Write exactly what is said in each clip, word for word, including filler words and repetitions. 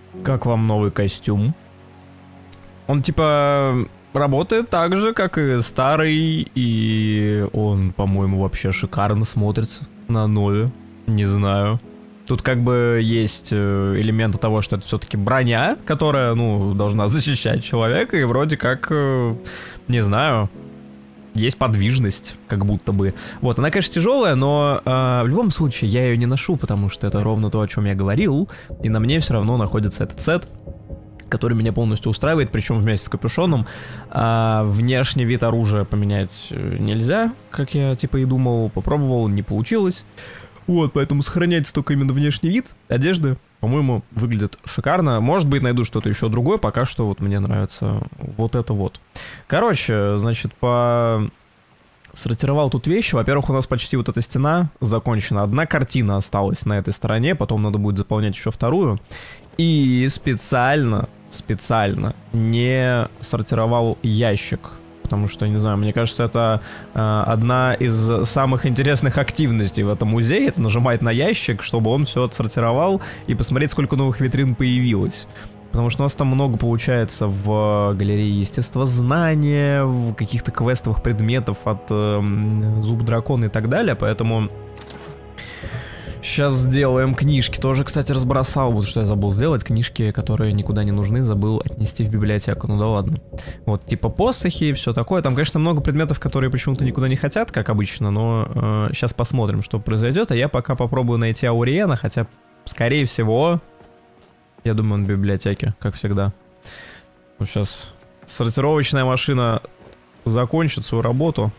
Как вам новый костюм? Он типа работает так же, как и старый, и он, по-моему, вообще шикарно смотрится на нове. Не знаю. Тут как бы есть элементы того, что это все-таки броня, которая, ну, должна защищать человека, и вроде как, не знаю, есть подвижность, как будто бы. Вот, она, конечно, тяжелая, но э, в любом случае я ее не ношу, потому что это ровно то, о чем я говорил, и на мне все равно находится этот сет, который меня полностью устраивает, причем вместе с капюшоном. А внешний вид оружия поменять нельзя, как я типа и думал, попробовал, не получилось. Вот, поэтому сохраняется только именно внешний вид. Одежды, по-моему, выглядит шикарно. Может быть, найду что-то еще другое. Пока что вот мне нравится вот это вот. Короче, значит, по... сортировал тут вещи. Во-первых, у нас почти вот эта стена закончена. Одна картина осталась на этой стороне. Потом надо будет заполнять еще вторую. И специально, специально не сортировал ящик. Потому что, не знаю, мне кажется, это э, одна из самых интересных активностей в этом музее. Это нажимать на ящик, чтобы он все отсортировал и посмотреть, сколько новых витрин появилось. Потому что у нас там много получается в галерее естествознания, в каких-то квестовых предметов от э, Зуб Дракона и так далее. Поэтому сейчас сделаем книжки. Тоже, кстати, разбросал. Вот что я забыл сделать. Книжки, которые никуда не нужны, забыл отнести в библиотеку. Ну да ладно. Вот, типа посохи и все такое. Там, конечно, много предметов, которые почему-то никуда не хотят, как обычно. Но э, сейчас посмотрим, что произойдет. А я пока попробую найти Ауриена. Хотя, скорее всего, я думаю, он в библиотеке, как всегда. Вот сейчас сортировочная машина закончит свою работу.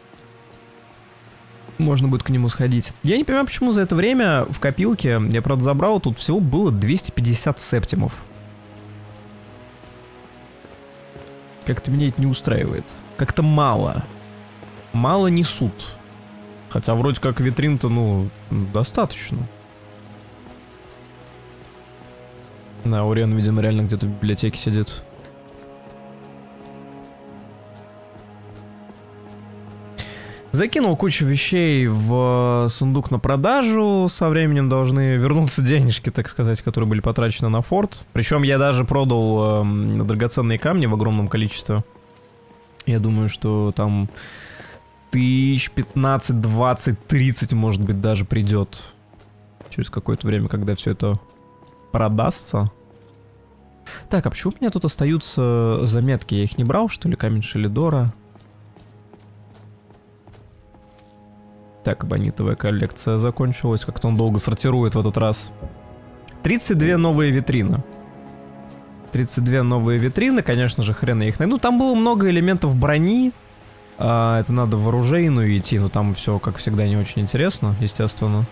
Можно будет к нему сходить. Я не понимаю, почему за это время в копилке, я, правда, забрал, тут всего было двести пятьдесят септимов. Как-то меня это не устраивает. Как-то мало. Мало несут. Хотя вроде как витрин-то, ну, достаточно. Да, Ауриен, видимо, реально где-то в библиотеке сидит. Закинул кучу вещей в сундук на продажу. Со временем должны вернуться денежки, так сказать, которые были потрачены на форт. Причем я даже продал э, драгоценные камни в огромном количестве. Я думаю, что там тысяч пятнадцать, двадцать, тридцать, может быть, даже придет. Через какое-то время, когда все это продастся. Так, а почему у меня тут остаются заметки? Я их не брал, что ли? Камень Шелидора. Так, абонитовая коллекция закончилась. Как-то он долго сортирует в этот раз. тридцать две новые витрины. тридцать две новые витрины. Конечно же, хрен я их найду. Там было много элементов брони. А, это надо в оружейную идти. Но там все, как всегда, не очень интересно, естественно.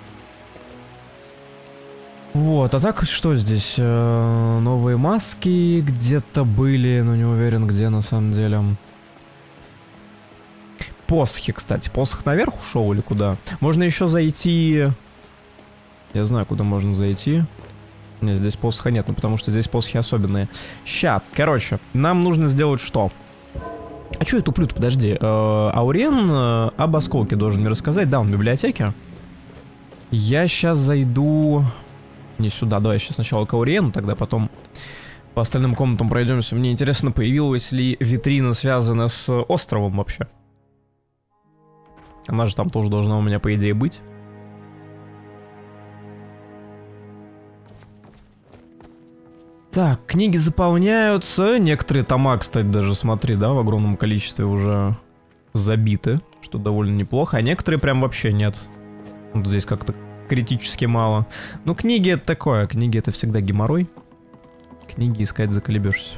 Вот, а так что здесь? Э, новые маски где-то были, но не уверен, где на самом деле. Посохи, кстати. Посох наверх ушел или куда? Можно еще зайти... Я знаю, куда можно зайти. Нет, здесь посоха нет, ну потому что здесь посохи особенные. Ща, короче, нам нужно сделать что? А что я туплю-то? Подожди. Э, Ауриен э, об осколке должен мне рассказать. Да, он в библиотеке. Я сейчас зайду... Не сюда, давай сейчас сначала к Ауриену, тогда потом по остальным комнатам пройдемся. Мне интересно, появилась ли витрина, связанная с островом вообще. Она же там тоже должна у меня, по идее, быть. Так, книги заполняются. Некоторые тома, кстати, даже, смотри, да, в огромном количестве уже забиты, что довольно неплохо. А некоторые прям вообще нет. Вот здесь как-то критически мало. Ну, книги это такое. Книги это всегда геморрой. Книги искать заколебешься.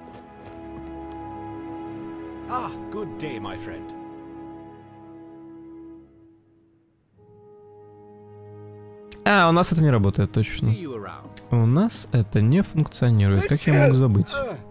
Ah, good day, my friend. А, у нас это не работает, точно. У нас это не функционирует. Как я мог забыть?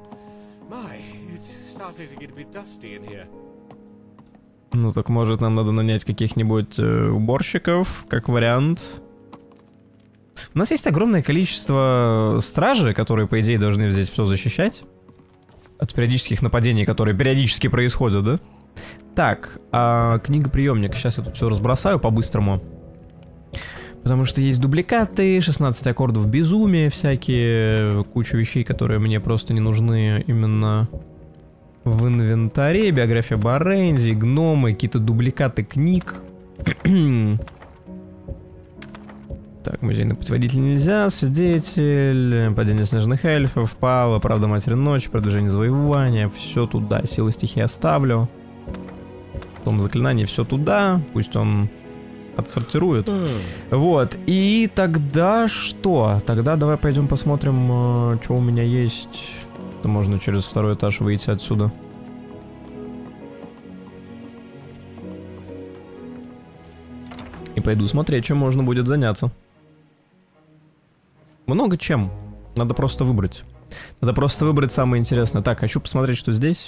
Ну так может нам надо нанять каких-нибудь э, уборщиков, как вариант. У нас есть огромное количество стражей, которые, по идее, должны здесь все защищать. От периодических нападений, которые периодически происходят, да? Так, а книгоприемник. Сейчас я тут все разбросаю по-быстрому. Потому что есть дубликаты, шестнадцать аккордов безумия, всякие, куча вещей, которые мне просто не нужны именно в инвентаре. Биография Борензи, гномы, какие-то дубликаты книг. Так, музейный путеводитель нельзя, свидетель, падение снежных эльфов, Пава, правда матери ночи, продвижение завоевания, все туда, силы стихии оставлю. Том заклинаний, все туда, пусть он отсортирует. Вот, и тогда что? Тогда давай пойдем посмотрим, что у меня есть. Это можно через второй этаж выйти отсюда. И пойду смотреть, чем можно будет заняться. Много чем. Надо просто выбрать. Надо просто выбрать самое интересное. Так, хочу посмотреть, что здесь.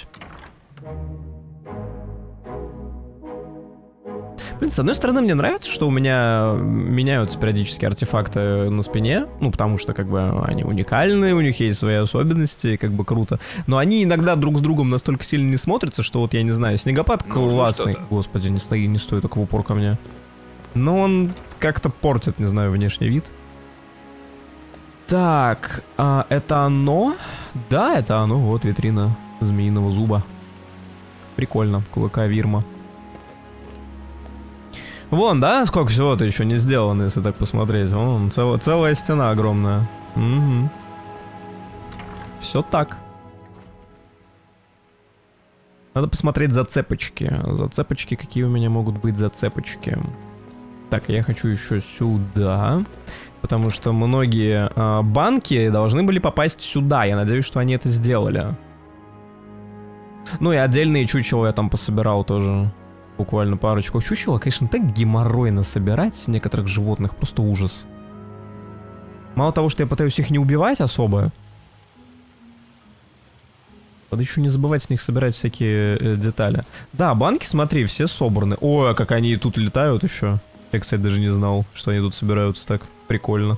Блин, с одной стороны, мне нравится, что у меня меняются периодически артефакты на спине. Ну, потому что, как бы, они уникальные, у них есть свои особенности, и как бы круто. Но они иногда друг с другом настолько сильно не смотрятся, что вот, я не знаю, снегопад классный. Господи, не стоит, не стоит так в упор ко мне. Но он как-то портит, не знаю, внешний вид. Так, а это оно? Да, это оно. Вот витрина змеиного зуба. Прикольно, клыка Вирма. Вон, да, сколько всего-то еще не сделано, если так посмотреть. Вон, цел, целая стена огромная. Угу. Все так. Надо посмотреть зацепочки. Зацепочки, какие у меня могут быть зацепочки. Так, я хочу еще сюда. Потому что многие э, банки должны были попасть сюда. Я надеюсь, что они это сделали. Ну и отдельные чучела я там пособирал тоже. Буквально парочку чучела. Конечно, так геморройно собирать некоторых животных. Просто ужас. Мало того, что я пытаюсь их не убивать особо. Надо еще не забывать с них собирать всякие э, детали. Да, банки, смотри, все собраны. Ой, а как они тут летают еще. Я, кстати, даже не знал, что они тут собираются так. Прикольно.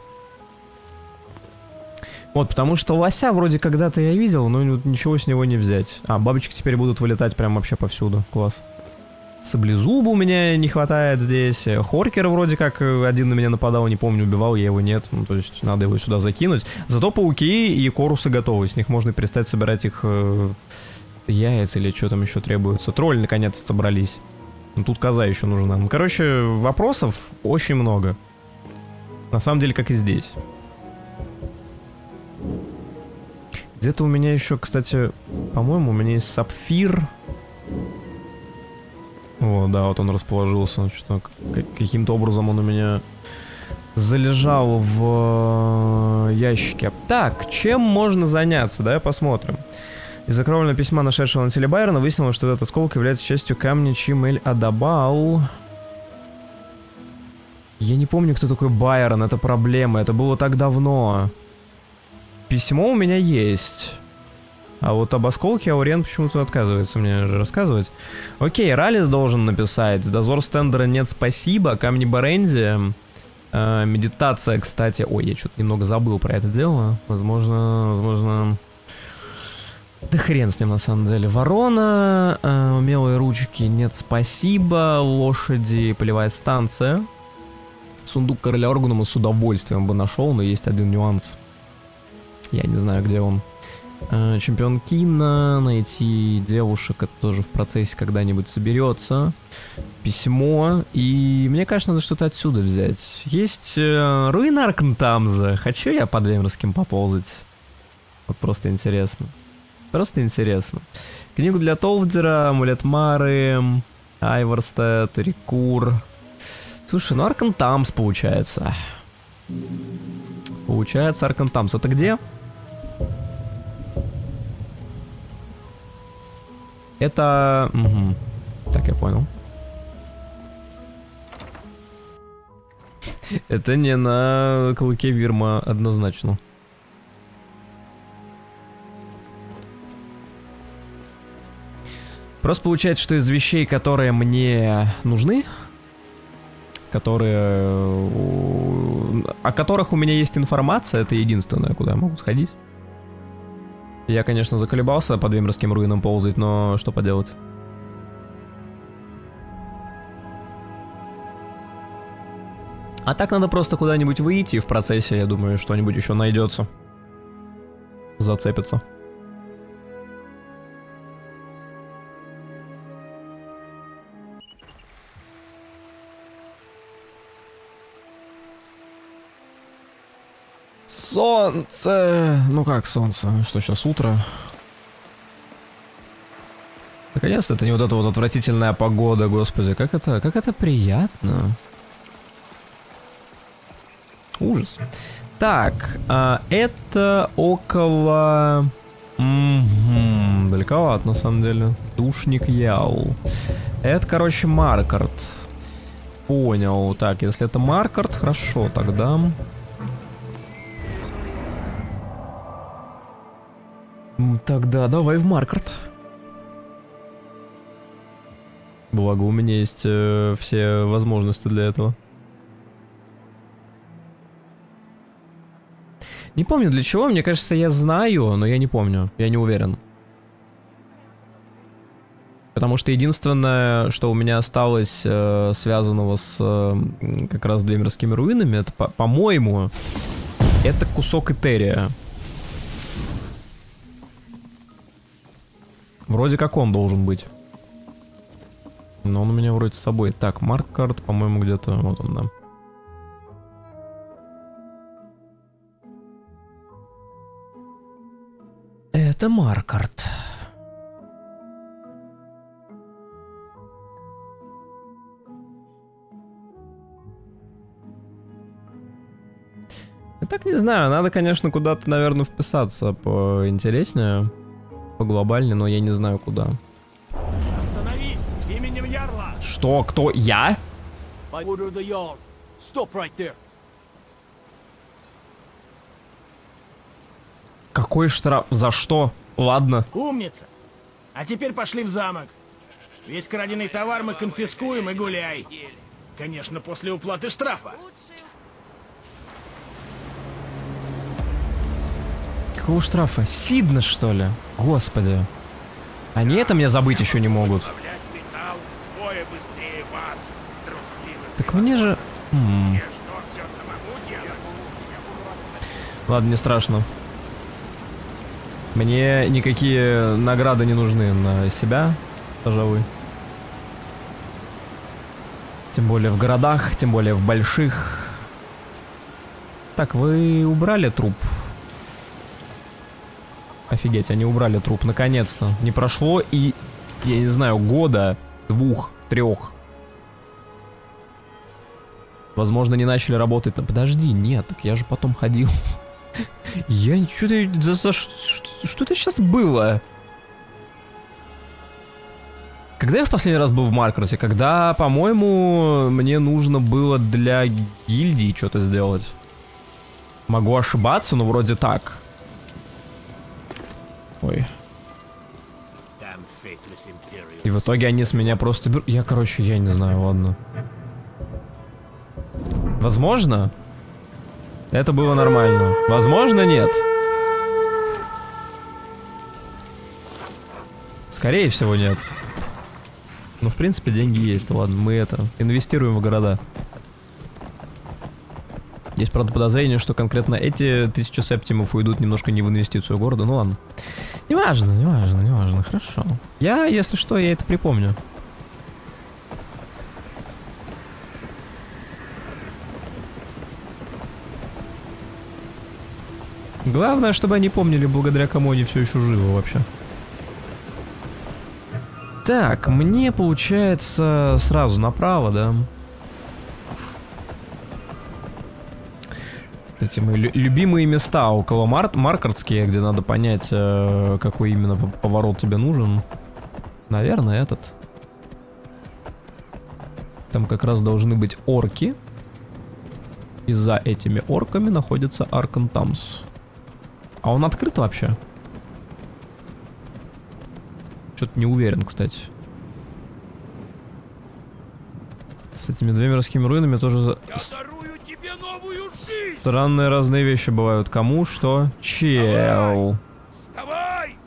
Вот, потому что лося вроде когда-то я видел, но ничего с него не взять. А, бабочки теперь будут вылетать прям вообще повсюду. Класс. Саблезуба у меня не хватает здесь. Хоркер вроде как один на меня нападал, не помню, убивал я его, нет. Ну, то есть надо его сюда закинуть. Зато пауки и корусы готовы. С них можно перестать собирать их э, яйца или что там еще требуется. Тролли наконец собрались. Ну, тут коза еще нужна. Ну, короче, вопросов очень много. На самом деле, как и здесь. Где-то у меня еще, кстати, по-моему, у меня есть сапфир. О, да, вот он расположился. Каким-то образом он у меня залежал в ящике. Так, чем можно заняться? Давай посмотрим. Из закровленного письма, нашедшего на теле Байрона, выяснилось, что этот осколок является частью камня Чимель-Адабал. Я не помню, кто такой Байрон, это проблема, это было так давно. Письмо у меня есть. А вот об осколке Аурен почему-то отказывается мне рассказывать. Окей, Ралис должен написать. Дозор Стендера нет, спасибо. Камни Борензи. Э, медитация, кстати. Ой, я что-то немного забыл про это дело. Возможно, возможно... Да хрен с ним на самом деле. Ворона. Э, умелые ручки нет, спасибо. Лошади, полевая станция. Сундук короля Оргнума с удовольствием бы нашел, но есть один нюанс. Я не знаю, где он. Э, чемпион Кина. Найти девушек. Это тоже в процессе когда-нибудь соберется. Письмо. И мне кажется, надо что-то отсюда взять. Есть э, руины Аркантамза. Хочу я под Вемерским поползать. Вот просто интересно. Просто интересно. Книгу для Толвдера. Амулет Мары. Айворстед. Рикур. Слушай, ну Аркантамс получается. Получается Аркантамс. Это где? Это... Угу. Так, я понял. Это не на клыке Вирма однозначно. Просто получается, что из вещей, которые мне нужны, которые... о которых у меня есть информация, это единственное, куда я могу сходить. Я, конечно, заколебался под Вемерским руинам ползать, но что поделать. А так надо просто куда-нибудь выйти, и в процессе, я думаю, что-нибудь еще найдется. Зацепится. Солнце! Ну как солнце? Что сейчас, утро? Наконец-то это не вот эта вот отвратительная погода, господи. Как это, как это приятно. Ужас. Так, а, это около... М-м-м, далековато, на самом деле. Душник Яул. Это, короче, Маркарт. Понял. Так, если это Маркарт, хорошо, тогда... Тогда давай в Маркарт. Благо, у меня есть э, все возможности для этого. Не помню для чего, мне кажется, я знаю, но я не помню, я не уверен. Потому что единственное, что у меня осталось э, связанного с э, как раз Двемирскими руинами, это, по-моему, это кусок Этерия. Вроде как он должен быть. Но он у меня вроде с собой. Так, Маркарт, по-моему, где-то... Вот он, да. Это Маркарт. Я так не знаю, надо, конечно, куда-то, наверное, вписаться поинтереснее, поглобальнее, но я не знаю куда. Остановись! Именем Ярла! Что? Кто? Я? By order of the Jarl. Stop right there. Какой штраф? За что? Ладно. Умница! А теперь пошли в замок. Весь краденый товар мы конфискуем и гуляй. Конечно, после уплаты штрафа. Какого штрафа? Сидна, что ли? Господи. Они это мне забыть еще не могут. Так мне же... М-м. Ладно, не страшно. Мне никакие награды не нужны на себя, пожалуй. Тем более в городах, тем более в больших. Так, вы убрали труп? Офигеть, они убрали труп, наконец-то. Не прошло и, я не знаю, года, двух, трех. Возможно, не начали работать. Но подожди, нет, так я же потом ходил. Я ничего... За что это сейчас было? Когда я в последний раз был в Маркарте? Когда, по-моему, мне нужно было для гильдии что-то сделать. Могу ошибаться, но вроде так. Ой. И в итоге они с меня просто берут... Я, короче, я не знаю, ладно. Возможно, это было нормально. Возможно, нет. Скорее всего, нет. Ну, в принципе, деньги есть. Ладно, мы это... инвестируем в города. Есть, правда, подозрение, что конкретно эти тысячи септимов уйдут немножко не в инвестицию города. Ну ладно. Неважно, неважно, неважно. Хорошо. Я, если что, я это припомню. Главное, чтобы они помнили, благодаря кому они все еще живы вообще. Так, мне получается сразу направо, да? Эти мои любимые места около Мар Маркартские, где надо понять, э, какой именно поворот тебе нужен. Наверное, этот. Там как раз должны быть орки. И за этими орками находится Аркантамс. А он открыт вообще? Что-то не уверен, кстати. С этими Двемирскими руинами тоже... Странные разные вещи бывают. Кому что? Чел. Вставай!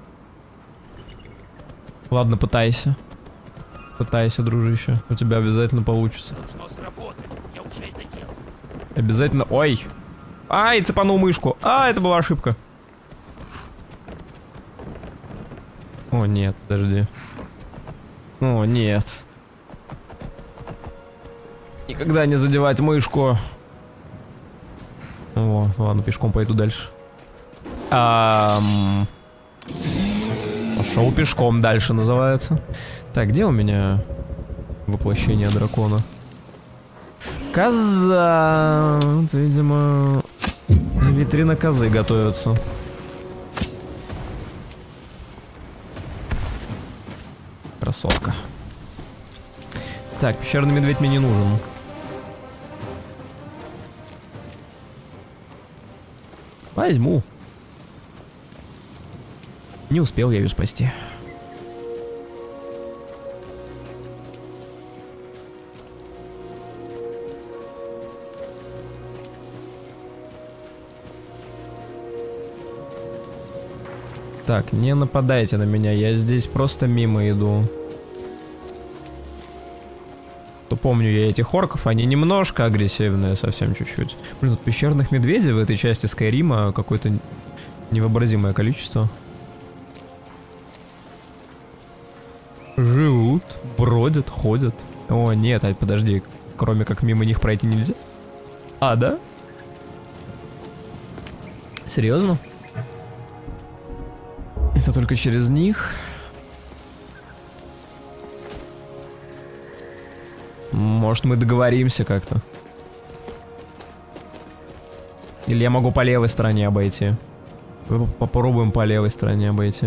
Ладно, пытайся. Пытайся, дружище. У тебя обязательно получится. Должно сработать. Я уже это делал. Обязательно... Ой! Ай, цепанул мышку. А, это была ошибка. О, нет, подожди. О, нет. Никогда не задевать мышку. О, ладно, пешком пойду дальше. Ам... Пошел пешком дальше, называется. Так, где у меня воплощение дракона? Коза! Вот, видимо, витрина козы готовится. Красотка. Так, пещерный медведь мне не нужен. Возьму. Не успел я ее спасти. Так, не нападайте на меня, я здесь просто мимо иду. То помню я этих орков, они немножко агрессивные, совсем чуть-чуть. Блин, тут пещерных медведей в этой части Скайрима какое-то невообразимое количество. Живут, бродят, ходят. О, нет, а подожди, кроме как мимо них пройти нельзя? А, да? Серьезно? Это только через них? Может, мы договоримся как-то? Или я могу по левой стороне обойти? Попробуем по левой стороне обойти.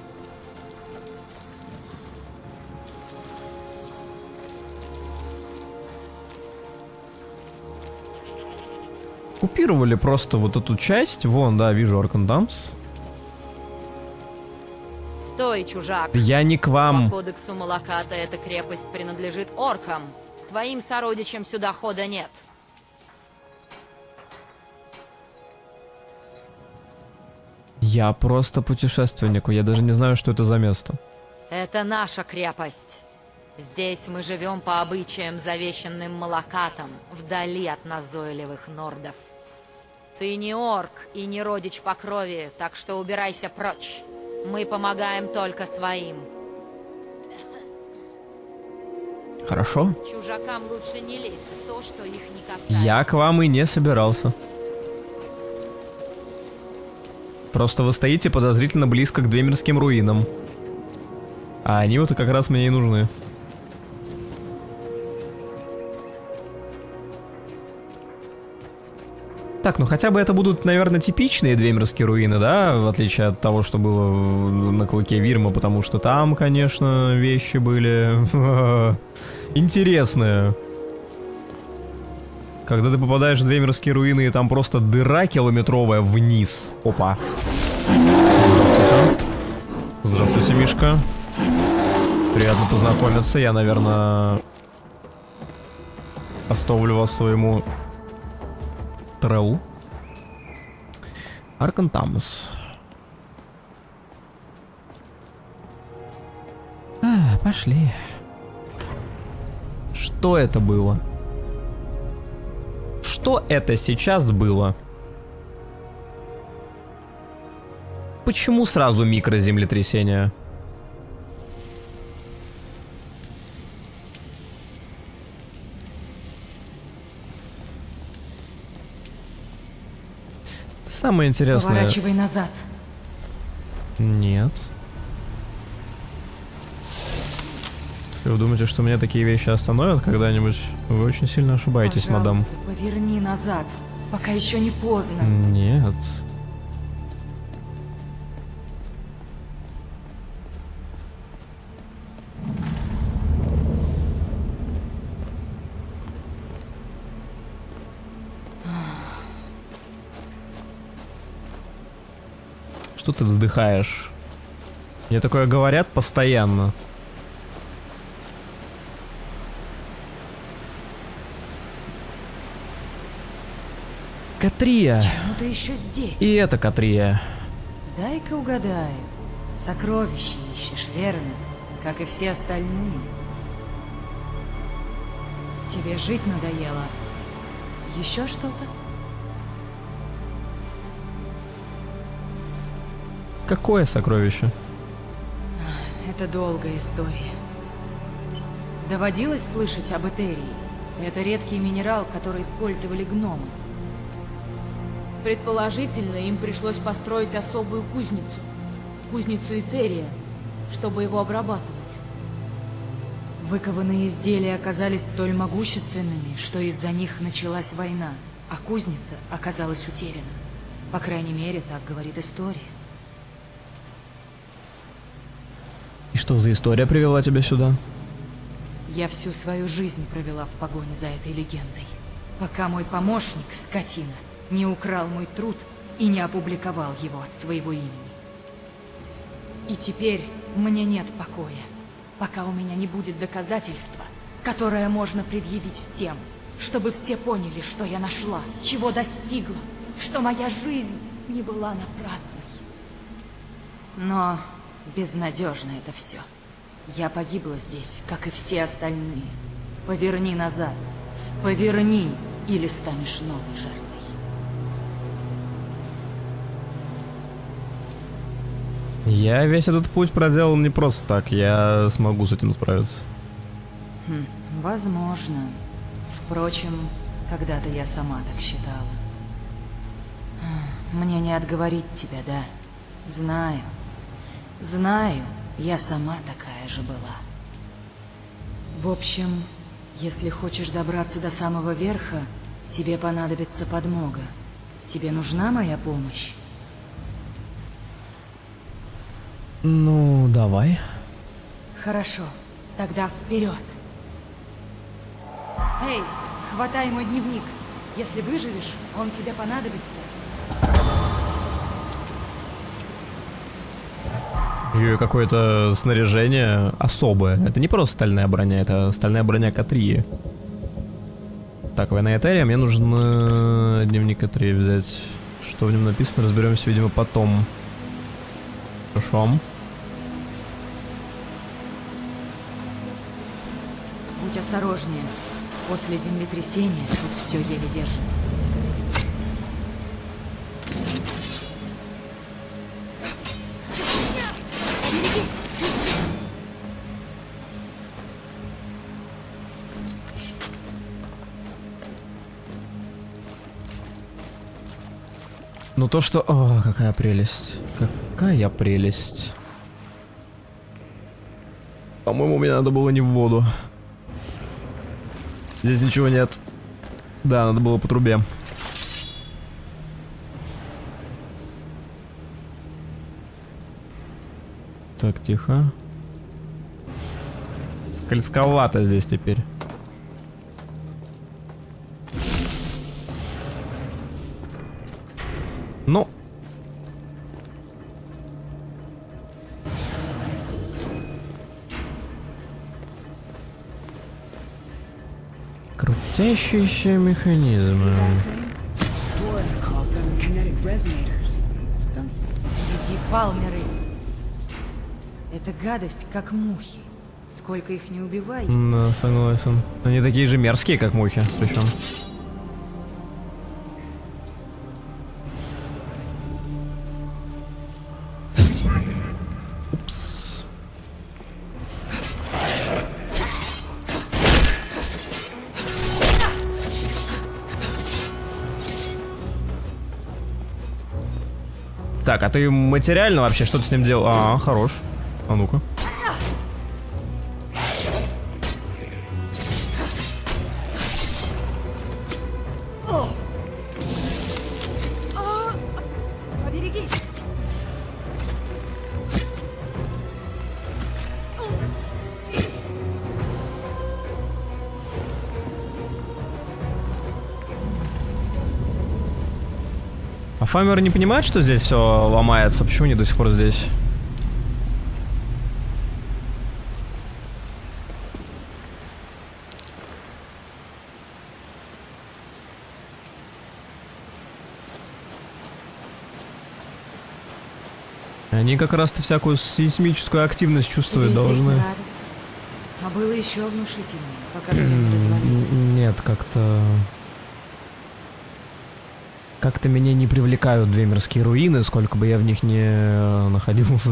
Купировали просто вот эту часть. Вон, да, вижу Аркандамс. Стой, чужак. Я не к вам. По кодексу Малаката эта крепость принадлежит оркам. Твоим сородичам сюда хода нет. Я просто путешественнику. Я даже не знаю, что это за место. Это наша крепость. Здесь мы живем по обычаям, завещанным Малакатом, вдали от назойливых нордов. Ты не орк и не родич по крови, так что убирайся прочь. Мы помогаем только своим. Хорошо. Чужакам лучше не лезть в то, что их не касается. Я к вам и не собирался. Просто вы стоите подозрительно близко к Двемирским руинам. А они вот как раз мне и нужны. Так, ну хотя бы это будут, наверное, типичные Двемирские руины, да? В отличие от того, что было на Клыке Вирма, потому что там, конечно, вещи были интересные. Когда ты попадаешь в Двемирские руины, и там просто дыра километровая вниз. Опа. Здравствуйте. Здравствуйте, Мишка. Приятно познакомиться. Я, наверное, оставлю вас своему Треллу. Аркантамс. А, пошли. Что это было? Что это сейчас было? Почему сразу микроземлетрясение? Самое интересное... Поворачивай назад. Нет. Если вы думаете, что меня такие вещи остановят когда-нибудь, вы очень сильно ошибаетесь, Пожалуйста, мадам. поверни назад, пока еще не поздно. Нет. Что ты вздыхаешь? Мне такое говорят постоянно. Катрия. Почему ты еще здесь? И это Катрия. Дай-ка угадаю. Сокровища ищешь, верно? Как и все остальные. Тебе жить надоело? Еще что-то? Какое сокровище? Это долгая история. Доводилось слышать об Этерии? Это редкий минерал, который использовали гномы. Предположительно, им пришлось построить особую кузницу. Кузницу Этерия, чтобы его обрабатывать. Выкованные изделия оказались столь могущественными, что из-за них началась война, а кузница оказалась утеряна. По крайней мере, так говорит история. И что за история привела тебя сюда? Я всю свою жизнь провела в погоне за этой легендой, пока мой помощник, скотина, не украл мой труд и не опубликовал его от своего имени. И теперь мне нет покоя, пока у меня не будет доказательства, которое можно предъявить всем, чтобы все поняли, что я нашла, чего достигла, что моя жизнь не была напрасной. Но безнадежно это все. Я погибла здесь, как и все остальные. Поверни назад. Поверни, или станешь новой жертвой. Я весь этот путь проделал не просто так. Я смогу с этим справиться. Хм, возможно. Впрочем, когда-то я сама так считала. Мне не отговорить тебя, да? Знаю. Знаю, я сама такая же была. В общем, если хочешь добраться до самого верха, тебе понадобится подмога. Тебе нужна моя помощь? Ну, давай. Хорошо, тогда вперед. Эй, хватай мой дневник. Если выживешь, он тебе понадобится. Ее какое-то снаряжение особое. Это не просто стальная броня, это стальная броня Катрии. Так, война Этерия, мне нужно дневник Катрии взять. Что в нем написано, разберемся, видимо, потом. Хорошо. Будь осторожнее. После землетрясения тут все еле держится. Ну то, что... О, какая прелесть. Какая прелесть. По-моему, мне надо было не в воду. Здесь ничего нет. Да, надо было по трубе. Так, тихо. Скользковато здесь теперь. Ну. Крутящиеся механизмы. Эти фалмеры. Это гадость, как мухи. Сколько их не убивай. Да, согласен. Они такие же мерзкие, как мухи, причем. Упс. Так, а ты материально вообще что ты с ним делал? А, хорош. А ну-ка. А фамеры не понимают, что здесь все ломается? Почему они до сих пор здесь? Они как раз-то всякую сейсмическую активность чувствовать Тебе здесь должны. нравится? А было еще внушительнее, пока все не развалилось. Нет, как-то... Как-то меня не привлекают Двемирские руины, сколько бы я в них не находился.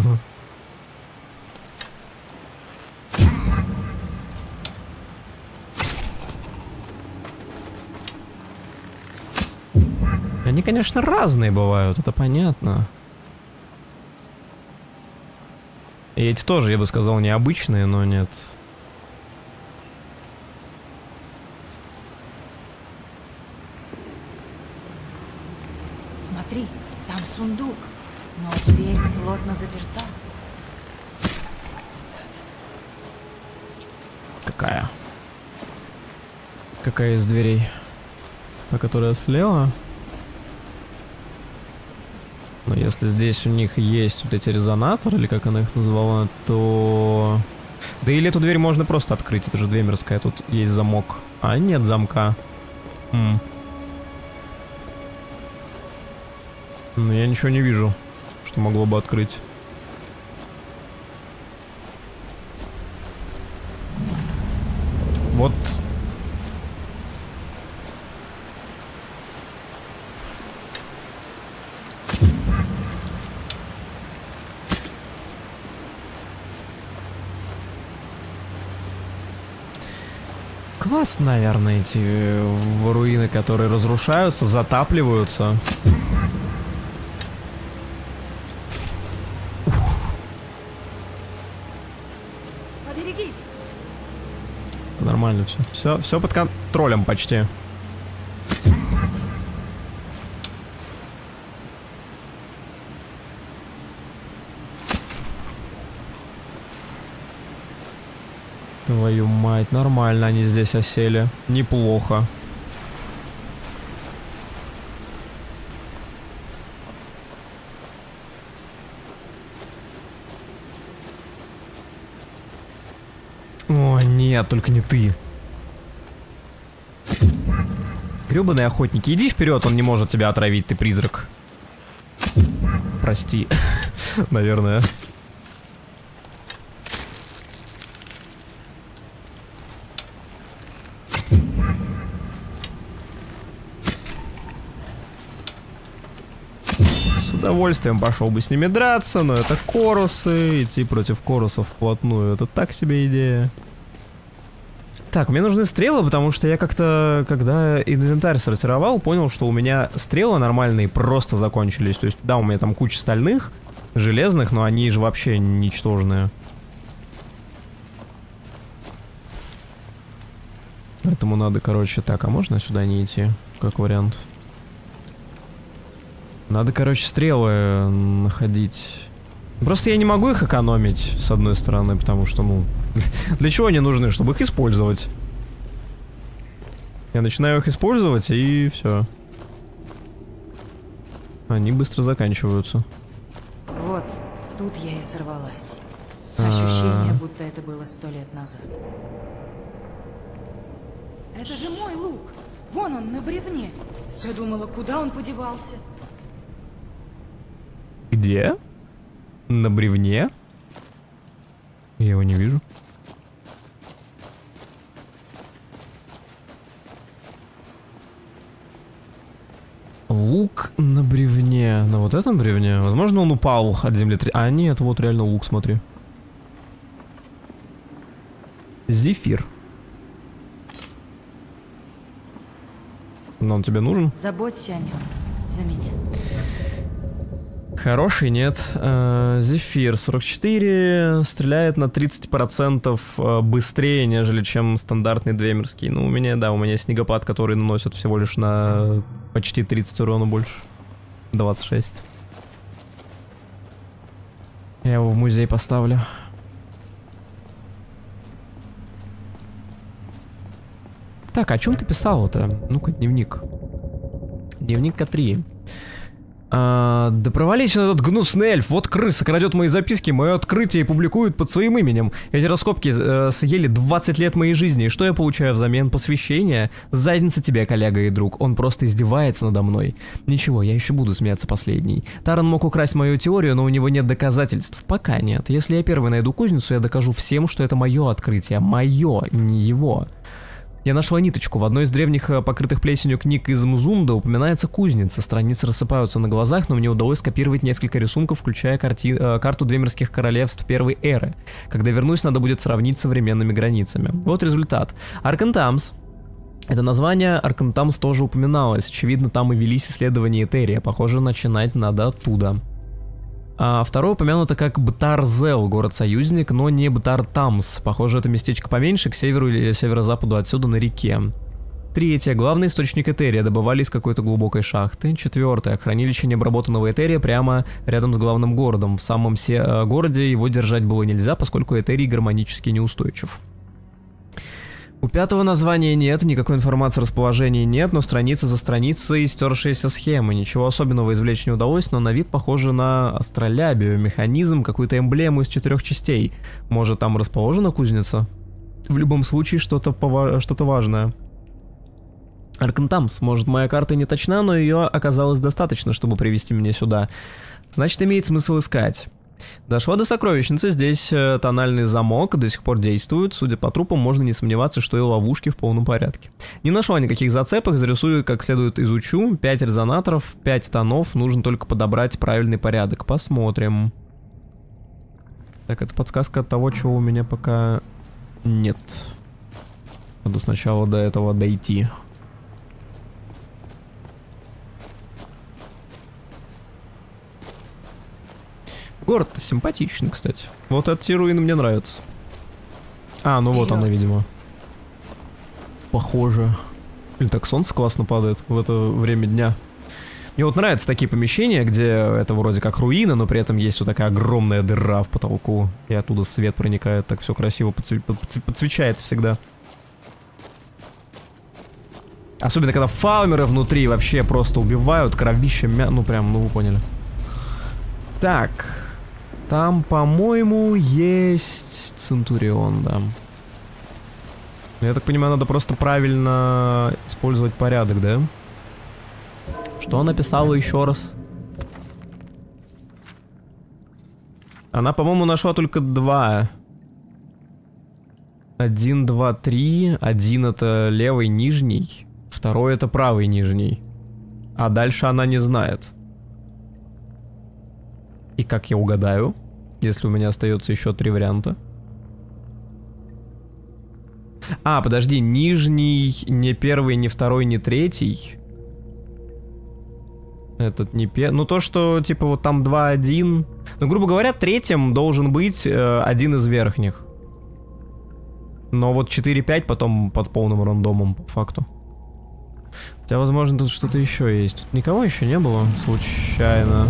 Они, конечно, разные бывают, это понятно. И эти тоже, я бы сказал, необычные, но нет. Смотри, там сундук, но дверь плотно заперта. Какая? Какая из дверей? Та, которая слева? Но если здесь у них есть вот эти резонаторы, или как она их назвала, то... Да или эту дверь можно просто открыть, это же Двемирская, тут есть замок. А нет замка. М. Но я ничего не вижу, что могло бы открыть. Вот... Класс, наверное, эти э, руины, которые разрушаются, затапливаются. Поберегись! Нормально все. Все, все под контролем почти. Твою мать, нормально они здесь осели. Неплохо. О, нет, только не ты. Гребаные охотники, иди вперед, он не может тебя отравить, ты призрак. Прости. Наверное. С удовольствием пошел бы с ними драться, но это корусы. Идти против корусов вплотную — это так себе идея. Так, мне нужны стрелы, потому что я как-то, когда инвентарь сортировал, понял, что у меня стрелы нормальные просто закончились. То есть, да, у меня там куча стальных, железных, но они же вообще ничтожные. Поэтому надо, короче, так, а можно сюда не идти, как вариант? Надо, короче, стрелы находить. Просто я не могу их экономить, с одной стороны, потому что, ну, для чего они нужны? Чтобы их использовать. Я начинаю их использовать, и все. Они быстро заканчиваются. Вот, тут я и сорвалась. Ощущение, будто это было сто лет назад. Это же мой лук! Вон он, на бревне! Все думала, куда он подевался. Где? На бревне? Я его не вижу. Лук на бревне. На вот этом бревне? Возможно, он упал от земли. А, нет, вот реально лук, смотри. Зефир. Но он тебе нужен? Заботься о нем. За меня. Хороший, нет. Э, Зефир сорок четыре стреляет на тридцать процентов быстрее, нежели чем стандартный Двемирский. Ну, у меня, да, у меня снегопад, который наносит всего лишь на почти тридцать урона больше. двадцать шесть. Я его в музей поставлю. Так, о чем ты писал-то? Ну-ка, дневник. Дневник К три. А, да провались на этот гнусный эльф. Вот крыса крадет мои записки, мое открытие и публикует под своим именем. Эти раскопки э, съели двадцать лет моей жизни. И что я получаю взамен? Посвящение? Задница тебе, коллега и друг. Он просто издевается надо мной. Ничего, я еще буду смеяться последний. Таран мог украсть мою теорию, но у него нет доказательств. Пока нет. Если я первый найду кузницу, я докажу всем, что это мое открытие. Мое, не его. Я нашла ниточку. В одной из древних покрытых плесенью книг из Мзунда упоминается кузница. Страницы рассыпаются на глазах, но мне удалось скопировать несколько рисунков, включая карти... э, карту Двемирских королевств первой эры. Когда вернусь, надо будет сравнить с современными границами. Вот результат. Аркентамс. Это название Аркентамс тоже упоминалось. Очевидно, там и велись исследования Этерия. Похоже, начинать надо оттуда. А второе упомянуто как Бтар-Зел, город-союзник, но не Бтар-Тамс. Похоже, это местечко поменьше, к северу или северо-западу отсюда на реке. Третье. Главный источник Этерия добывали из какой-то глубокой шахты. Четвертое. Хранилище необработанного Этерия прямо рядом с главным городом. В самом се э, городе его держать было нельзя, поскольку Этерий гармонически неустойчив. У пятого названия нет, никакой информации о расположении нет, но страница за страницей стершиеся схемы. Ничего особенного извлечь не удалось, но на вид похоже на астролябию, механизм, какую-то эмблему из четырех частей. Может, там расположена кузница? В любом случае, что-то пова- что-то важное. Аркентамс, может, моя карта не точна, но ее оказалось достаточно, чтобы привести меня сюда. Значит, имеет смысл искать. Дошла до сокровищницы, здесь э, тональный замок до сих пор действует, судя по трупам, можно не сомневаться, что и ловушки в полном порядке. Не нашла никаких зацепок, зарисую как следует изучу, пять резонаторов, пять тонов, нужно только подобрать правильный порядок, посмотрим. Так, это подсказка от того, чего у меня пока нет. Надо сначала до этого дойти. Город-то симпатичный, кстати. Вот эти руины мне нравятся. А, ну вот она, видимо. Похоже. Блин, так солнце классно падает в это время дня. Мне вот нравятся такие помещения, где это вроде как руины, но при этом есть вот такая огромная дыра в потолку. И оттуда свет проникает, так все красиво подсве подсве подсвечается всегда. Особенно, когда фаумеры внутри вообще просто убивают, кровище, мя... ну прям, ну вы поняли. Так... Там, по-моему, есть Центурион, да. Я так понимаю, надо просто правильно использовать порядок, да? Что она писала еще раз? Она, по-моему, нашла только два. Один, два, три. Один это левый нижний. Второй это правый нижний. А дальше она не знает. И как я угадаю, если у меня остается еще три варианта? А, подожди, нижний, не первый, не второй, не третий. Этот не первый. Ну то, что типа вот там два один. Ну, грубо говоря, третьим должен быть э, один из верхних. Но вот четыре пять потом под полным рандомом, по факту. Хотя, возможно, тут что-то еще есть. Тут никого еще не было, случайно.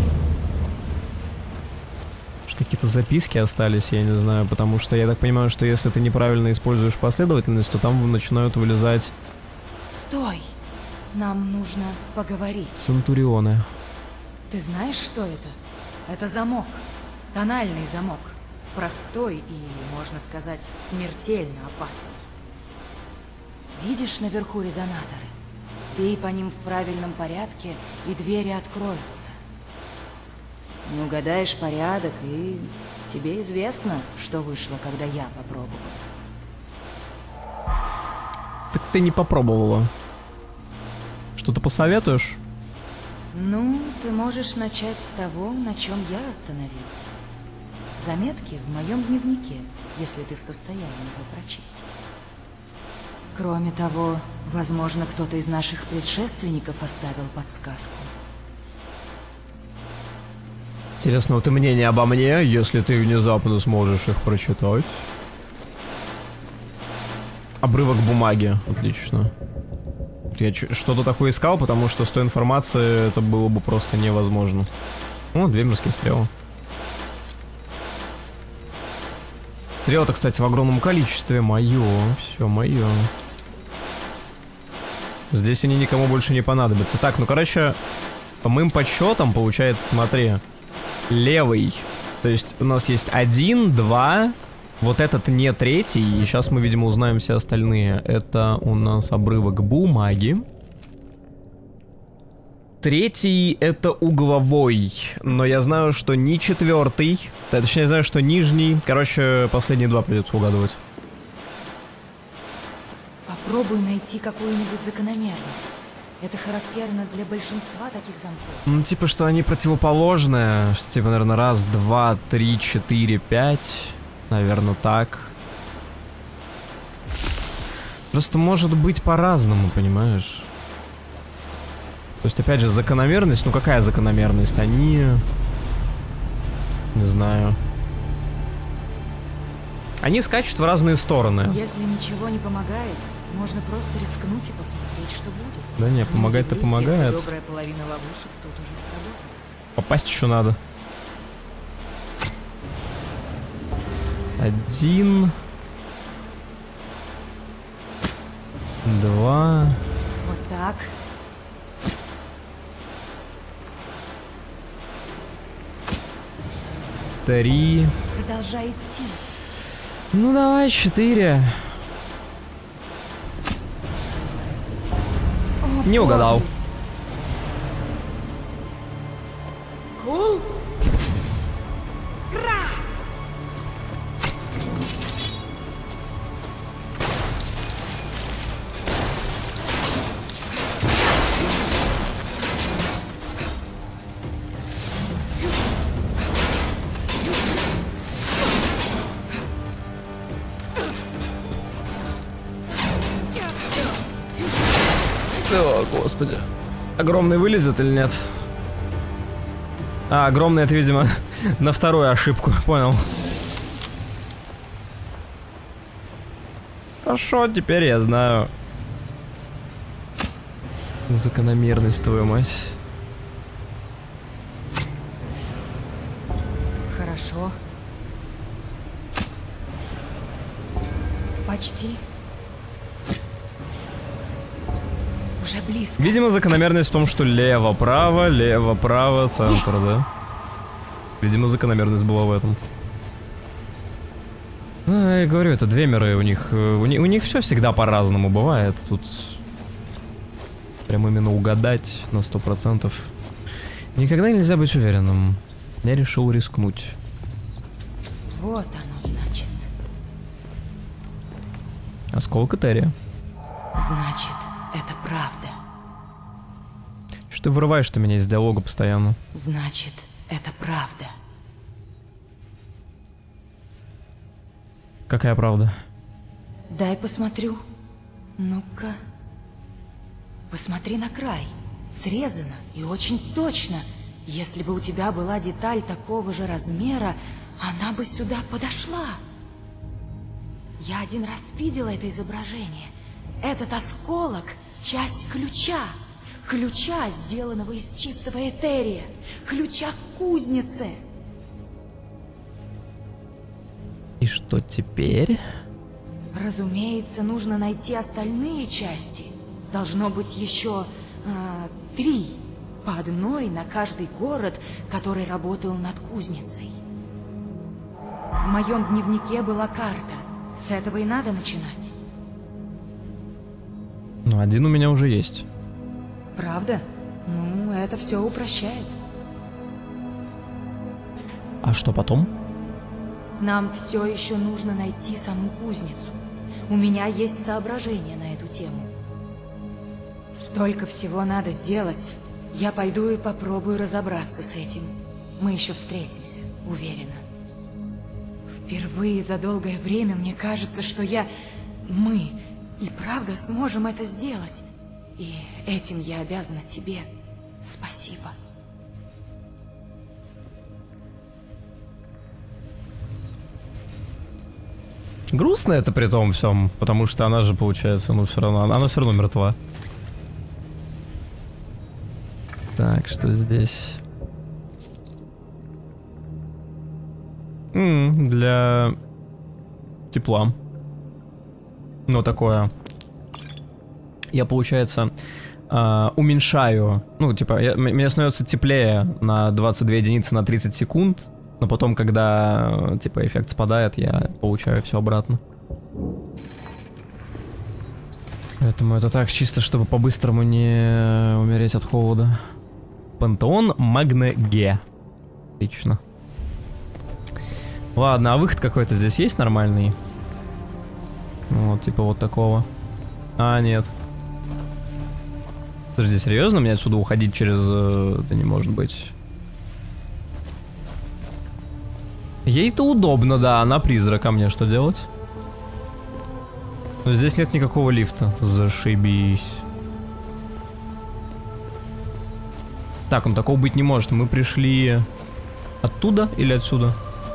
Какие-то записки остались, я не знаю, потому что я так понимаю, что если ты неправильно используешь последовательность, то там начинают вылезать... Стой! Нам нужно поговорить. Центурионы. Ты знаешь, что это? Это замок. Тональный замок. Простой и, можно сказать, смертельно опасный. Видишь наверху резонаторы? Бей по ним в правильном порядке, и двери откроются. Не угадаешь порядок, и тебе известно, что вышло, когда я попробовала. Так ты не попробовала. Что-то посоветуешь? Ну, ты можешь начать с того, на чем я остановилась. Заметки в моем дневнике, если ты в состоянии его прочесть. Кроме того, возможно, кто-то из наших предшественников оставил подсказку. Интересно, вот и мнение обо мне, если ты внезапно сможешь их прочитать. Обрывок бумаги. Отлично. Я что-то такое искал, потому что с той информацией это было бы просто невозможно. О, двемирские стрелы. Стрелы-то, кстати, в огромном количестве. Мое. Все, мое. Здесь они никому больше не понадобятся. Так, ну, короче, по моим подсчетам, получается, смотри. Левый. То есть у нас есть один, два. Вот этот не третий. И сейчас мы, видимо, узнаем все остальные. Это у нас обрывок бумаги. Третий это угловой. Но я знаю, что не четвертый. Точнее, я знаю, что нижний. Короче, последние два придется угадывать. Попробуй найти какую-нибудь закономерность. Это характерно для большинства таких замков. Ну, типа, что они противоположные. Что, типа, наверное, раз, два, три, четыре, пять. Наверное, так. Просто может быть по-разному, понимаешь? То есть, опять же, закономерность. Ну, какая закономерность? Они... Не знаю. Они скачут в разные стороны. Если ничего не помогает, можно просто рискнуть и посмотреть, что будет. Да не, помогать-то Надеюсь, помогает. если добрая половина ловушек тут уже сработала. Попасть еще надо. Один. Два. Вот так. Три. Продолжай идти. Ну давай, четыре. О, Не угадал. Кул? О, господи. Огромный вылезет или нет? А, огромный это, видимо, на вторую ошибку. Понял. Хорошо, теперь я знаю. Закономерность, твою мать. Хорошо. Почти. Уже близко. Видимо, закономерность в том, что лево-право, лево-право, центр, yes. Да? Видимо, закономерность была в этом. А, я говорю, это две миры, у них, у них, у них все всегда по-разному бывает. Тут прям именно угадать на сто процентов никогда нельзя быть уверенным. Я решил рискнуть. Вот оно, значит. Осколок Этерия. Значит, это правда. Что ты вырываешь-то меня из диалога постоянно? Значит, это правда. Какая правда? Дай посмотрю. Ну-ка. Посмотри на край. Срезано и очень точно. Если бы у тебя была деталь такого же размера, она бы сюда подошла. Я один раз видела это изображение. Этот осколок — часть ключа. Ключа, сделанного из чистого этерия. Ключа к кузнице. И что теперь? Разумеется, нужно найти остальные части. Должно быть еще э, три. По одной на каждый город, который работал над кузницей. В моем дневнике была карта. С этого и надо начинать. Ну, один у меня уже есть. Правда? Ну, это все упрощает. А что потом? Нам все еще нужно найти саму кузницу. У меня есть соображения на эту тему. Столько всего надо сделать. Я пойду и попробую разобраться с этим. Мы еще встретимся, уверена. Впервые за долгое время мне кажется, что я... Мы и правда сможем это сделать. И этим я обязана тебе. Спасибо. Грустно это при том всем, потому что она же, получается, ну все равно, она, она все равно мертва. Так, что здесь? М-м, для тепла. Ну, такое. Я, получается, э, уменьшаю. Ну, типа, я, мне становится теплее на двадцать две единицы на тридцать секунд. Но потом, когда, типа, эффект спадает, я получаю все обратно. Поэтому это так, чисто, чтобы по-быстрому не умереть от холода. Пантеон Магне-Ге. Отлично. Ладно, а выход какой-то здесь есть нормальный? Вот, типа вот такого. А, нет. Подожди, серьезно? Мне отсюда уходить через... Да не может быть. Ей-то удобно, да, она призрак, а мне что делать? Но здесь нет никакого лифта. Зашибись. Так, ну такого быть не может. Мы пришли оттуда или отсюда?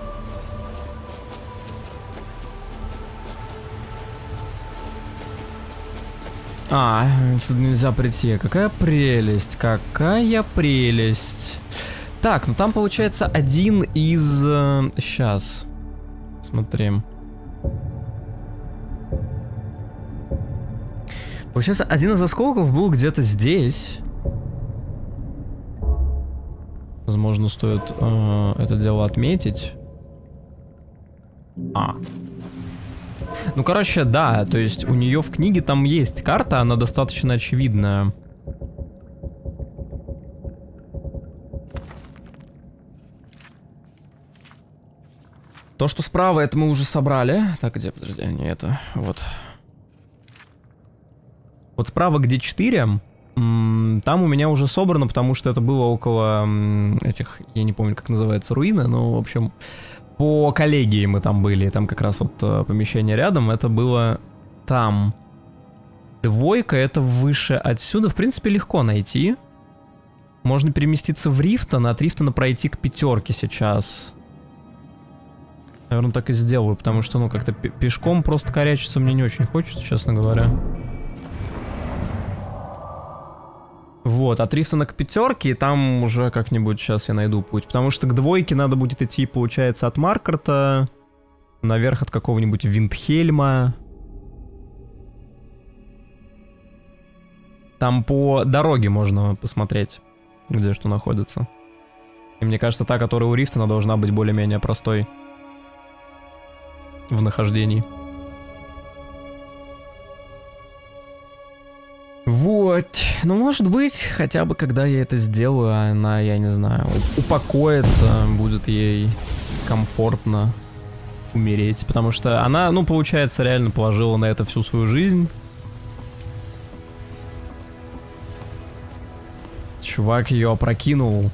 А, сюда нельзя прийти. Какая прелесть, какая прелесть. Так, ну там получается один из... Сейчас. Смотрим. Получается, один из осколков был где-то здесь. Возможно, стоит э, это дело отметить. А. Ну, короче, да, то есть у нее в книге там есть карта, она достаточно очевидная. То, что справа, это мы уже собрали. Так, где, подожди, не это, вот. Вот справа, где четыре, там у меня уже собрано, потому что это было около этих, я не помню, как называется, руины, но, в общем, по коллегии мы там были, там как раз вот помещение рядом, это было там. Двойка, это выше отсюда, в принципе, легко найти. Можно переместиться в Рифтон, от Рифтона пройти к пятерке сейчас. Наверное, так и сделаю, потому что, ну, как-то пешком просто корячиться мне не очень хочется, честно говоря. Вот, от Рифтона к пятерке, и там уже как-нибудь сейчас я найду путь. Потому что к двойке надо будет идти, получается, от Маркарта, наверх от какого-нибудь Виндхельма. Там по дороге можно посмотреть, где что находится. И мне кажется, та, которая у Рифтона, должна быть более-менее простой в нахождении. Вот, ну может быть, хотя бы когда я это сделаю, она, я не знаю, упокоится, будет ей комфортно умереть, потому что она, ну, получается, реально положила на это всю свою жизнь. Чувак ее опрокинул,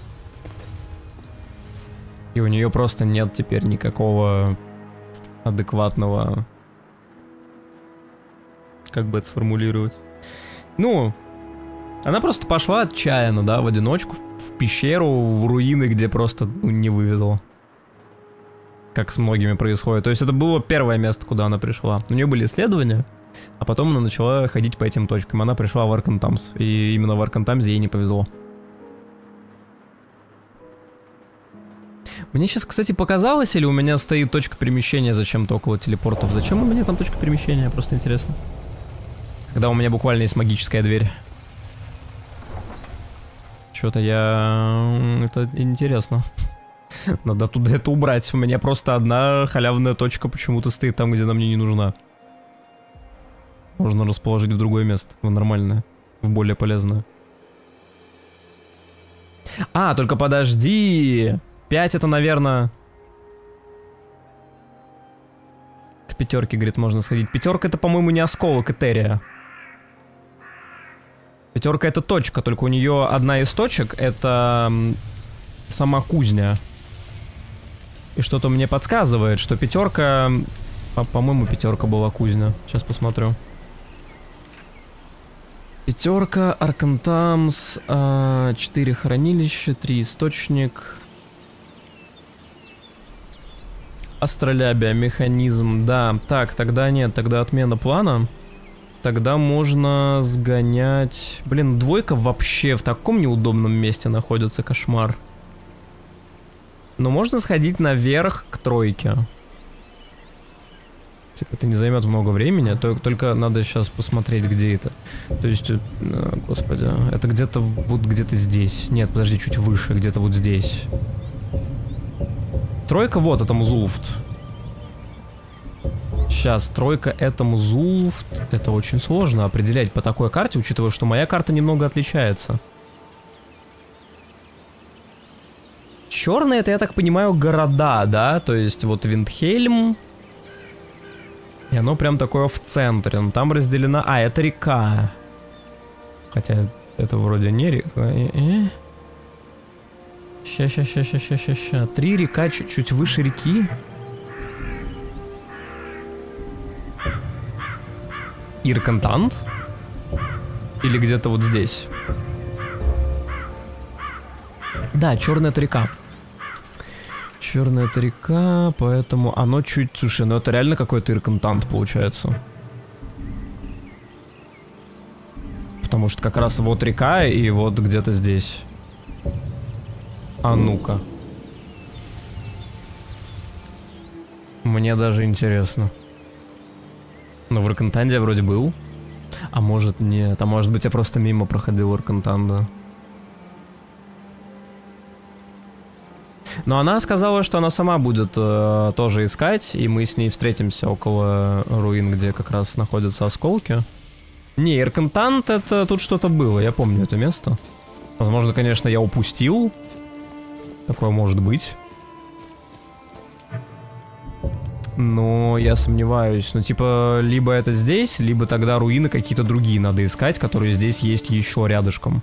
и у нее просто нет теперь никакого адекватного, как бы это сформулировать. Ну, она просто пошла отчаянно, да, в одиночку, в пещеру, в руины, где просто, ну, не вывезла. Как с многими происходит. То есть это было первое место, куда она пришла. У нее были исследования, а потом она начала ходить по этим точкам. Она пришла в Аркантамс, и именно в Аркантамсе ей не повезло. Мне сейчас, кстати, показалось, или у меня стоит точка перемещения зачем-то около телепортов? Зачем у меня там точка перемещения? Просто интересно. Когда у меня буквально есть магическая дверь. Что-то я... Это интересно. Надо оттуда это убрать. У меня просто одна халявная точка почему-то стоит там, где она мне не нужна. Можно расположить в другое место. В нормальное. В более полезное. А, только подожди. пять это, наверное... К пятерке, говорит, можно сходить. Пятерка это, по-моему, не осколок Этерия. Пятерка это точка, только у нее одна из точек это сама кузня. И что-то мне подсказывает, что пятерка... По-моему, пятерка была кузня. Сейчас посмотрю. Пятерка, Аркантамс, четыре хранилища, три источник. Астролябия, механизм, да. Так, тогда нет, тогда отмена плана. Тогда можно сгонять... Блин, двойка вообще в таком неудобном месте находится, кошмар. Но можно сходить наверх к тройке. Типа это не займет много времени, только, только надо сейчас посмотреть, где это. То есть, э, господи, это где-то вот где-то здесь. Нет, подожди, чуть выше, где-то вот здесь. Тройка вот, это Мзулфт. Сейчас, тройка это Мзулфт. Это очень сложно определять по такой карте, учитывая, что моя карта немного отличается. Черные это, я так понимаю, города, да? То есть вот Виндхельм. И оно прям такое в центре. Ну, там разделена... А, это река. Хотя это вроде не река. Ща, ща, ща, ща, ща, ща, ща. Три река чуть-чуть выше реки. Иркантант? Или где-то вот здесь? Да, черная это река. Черная это река, поэтому оно чуть... Слушай, ну это реально какой-то иркантант получается. Потому что как раз вот река и вот где-то здесь. А ну-ка. Мне даже интересно. Ну, в Иркантанде я вроде был. А может нет. А может быть я просто мимо проходил Иркантанда. Но она сказала, что она сама будет э, тоже искать. И мы с ней встретимся около руин, где как раз находятся осколки. Не, Иркантанд это тут что-то было. Я помню это место. Возможно, конечно, я упустил. Такое может быть. Но я сомневаюсь. Ну, типа, либо это здесь, либо тогда руины какие-то другие надо искать, которые здесь есть еще рядышком.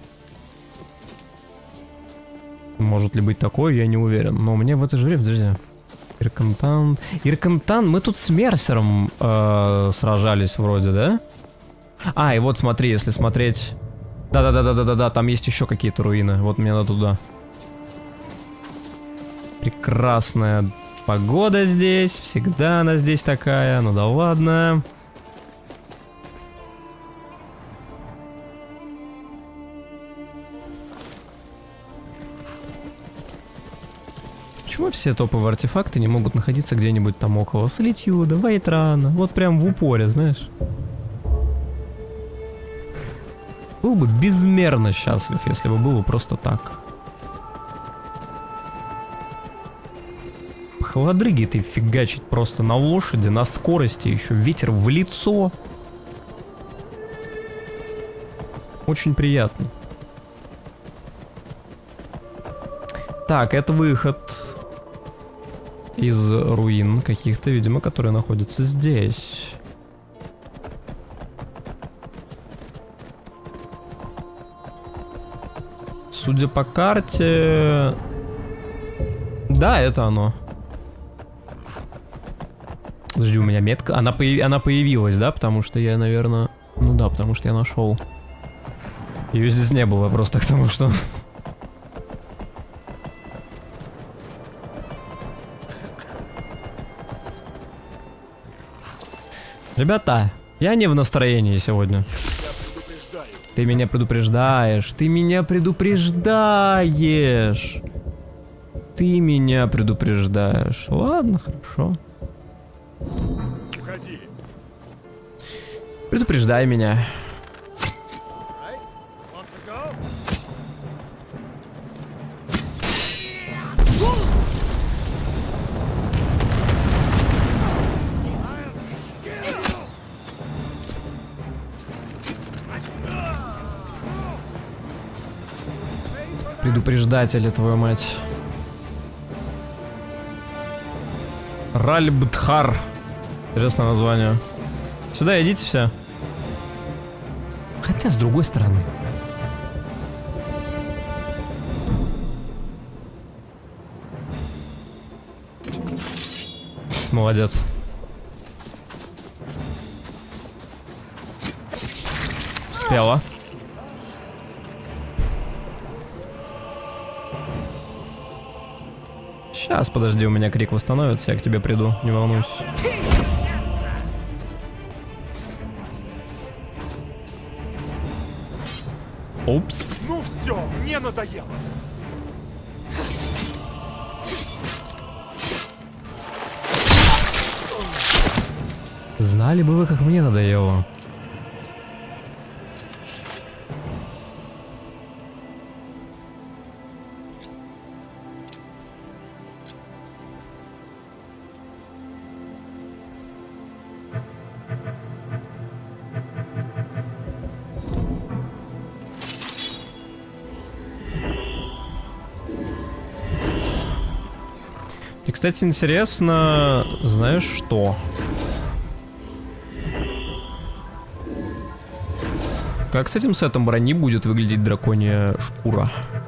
Может ли быть такое, я не уверен. Но мне в это же время... Подожди. Иркантан... Иркантан... Мы тут с Мерсером э, сражались вроде, да? А, и вот смотри, если смотреть... Да-да-да-да-да-да, там есть еще какие-то руины. Вот мне надо туда. Прекрасная погода здесь. Всегда она здесь такая. Ну да ладно. Почему все топовые артефакты не могут находиться где-нибудь там около Солитьюда, Вайтрана? Вот прям в упоре, знаешь. Был бы безмерно счастлив, если бы было просто так. Холодрыги ты фигачить просто на лошади, на скорости, еще ветер в лицо. Очень приятно. Так, это выход из руин каких-то, видимо, которые находятся здесь. Судя по карте... Да, это оно. Подожди, у меня метка... Она, появ... Она появилась, да? Потому что я, наверное... Ну да, потому что я нашел. Ее здесь не было, просто к тому, что... Ребята, я не в настроении сегодня. Ты меня предупреждаешь. Ты меня предупреждаешь. Ты меня предупреждаешь. Ладно, хорошо. Уходи. Предупреждай меня. Предупреждатели, твою мать. Ральбдхар. Интересное название. Сюда идите все. Хотя, с другой стороны. Молодец. Успела. Сейчас, подожди, у меня крик восстановится, я к тебе приду, не волнуйся. Упс. Ну все, мне надоело. Знали бы вы, как мне надоело. И, кстати, интересно, знаешь что? Как с этим сетом брони будет выглядеть драконья шкура?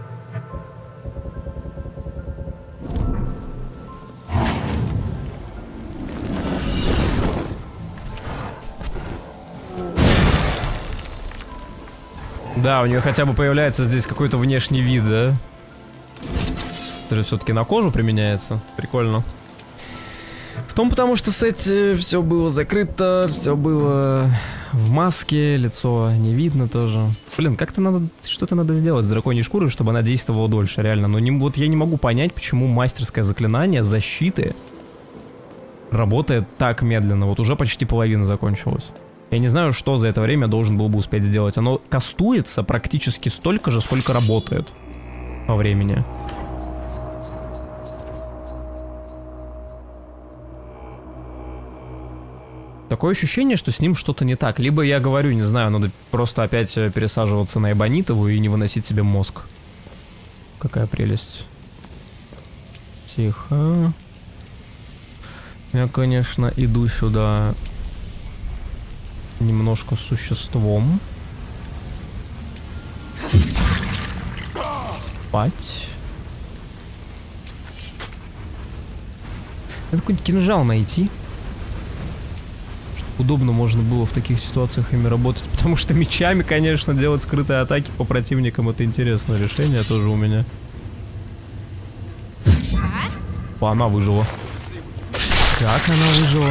Да, у нее хотя бы появляется здесь какой-то внешний вид, да? Это же все-таки на кожу применяется. Прикольно. В том, потому что с этим все было закрыто, все было в маске, лицо не видно тоже. Блин, как-то надо, что-то надо сделать с драконьей шкурой, чтобы она действовала дольше, реально. Но не, вот я не могу понять, почему мастерское заклинание защиты работает так медленно. Вот уже почти половина закончилась. Я не знаю, что за это время я должен был бы успеть сделать. Оно кастуется практически столько же, сколько работает по времени. Такое ощущение, что с ним что-то не так. Либо я говорю, не знаю, надо просто опять пересаживаться на эбонитовую и не выносить себе мозг. Какая прелесть. Тихо. Я, конечно, иду сюда немножко с существом. Спать. Надо какой-нибудь кинжал найти. Чтобы удобно можно было в таких ситуациях ими работать. Потому что мечами, конечно, делать скрытые атаки по противникам — это интересное решение тоже у меня. О, она выжила. Как она выжила?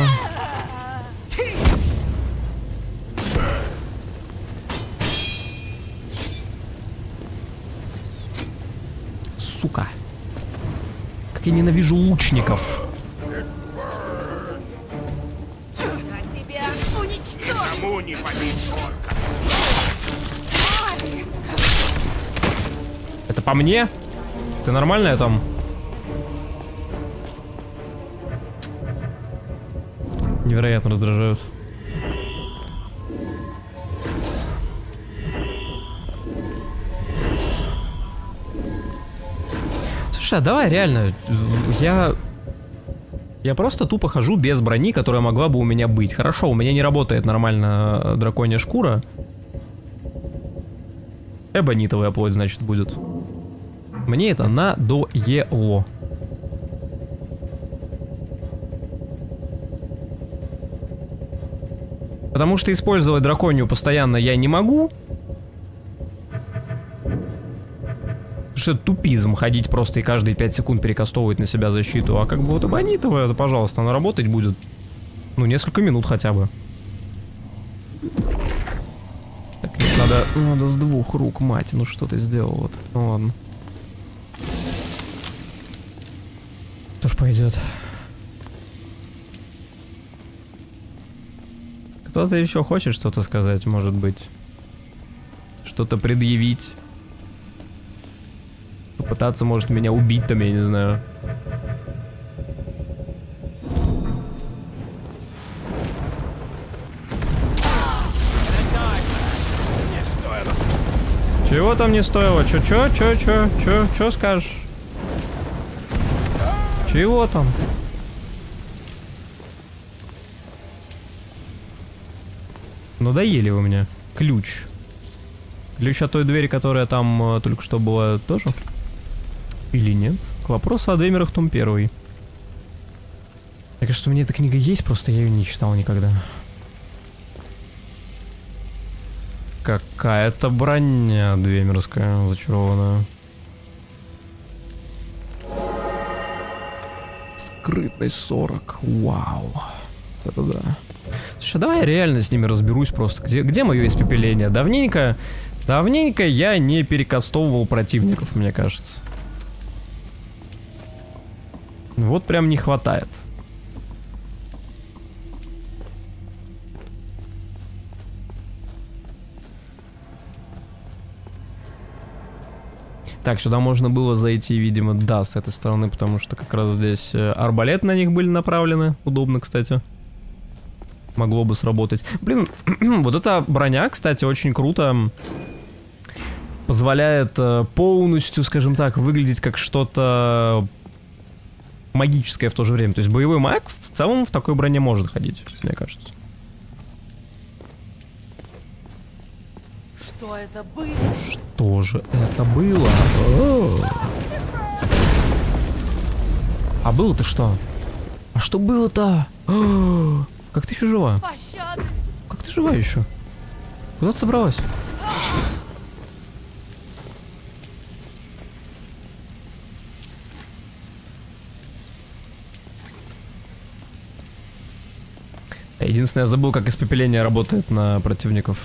Сука. Как я ненавижу лучников. Это по мне? Ты нормальная там? Невероятно раздражают. Слушай, а давай реально, я... Я просто тупо хожу без брони, которая могла бы у меня быть. Хорошо, у меня не работает нормально драконья шкура. Эбонитовая плоть, значит, будет. Мне это надоело. Потому что использовать драконью постоянно я не могу. Потому что это тупизм ходить просто и каждые пять секунд перекастовывать на себя защиту. А как бы вот эбонитовая, да, пожалуйста, она работать будет. Ну, несколько минут хотя бы. Так, нет, надо, надо с двух рук, мать. Ну что ты сделал вот? Ну ладно. Тоже пойдет. Кто-то еще хочет что-то сказать, может быть? Что-то предъявить? Попытаться, может, меня убить там, я не знаю. Чего там не стоило? Чё, чё, чё, чё, чё, чё скажешь? Чего там? Надоели вы мне. Ключ. Ключ от той двери, которая там э, только что была, тоже? Или нет? К вопросу о Демерах, том первый. Так что у меня эта книга есть, просто я ее не читал никогда. Какая-то броня двемерская, зачарованная. Скрытность сорок. Вау. Это да. Слушай, давай я реально с ними разберусь просто. Где, где мое испепеление? Давненько, давненько я не перекастовывал противников, мне кажется. Вот прям не хватает. Так, сюда можно было зайти, видимо, да, с этой стороны, потому что как раз здесь арбалет на них были направлены. Удобно, кстати. Могло бы сработать. Блин, вот эта броня, кстати, очень круто позволяет полностью, скажем так, выглядеть как что-то магическое в то же время. То есть боевой маг в целом в такой броне может ходить, мне кажется. Что это было? Что же это было? О! А было-то что? А что было-то? О! Как ты еще жива? Пощады! Как ты жива еще? Куда ты собралась? Единственное, я забыл, как испепеление работает на противников.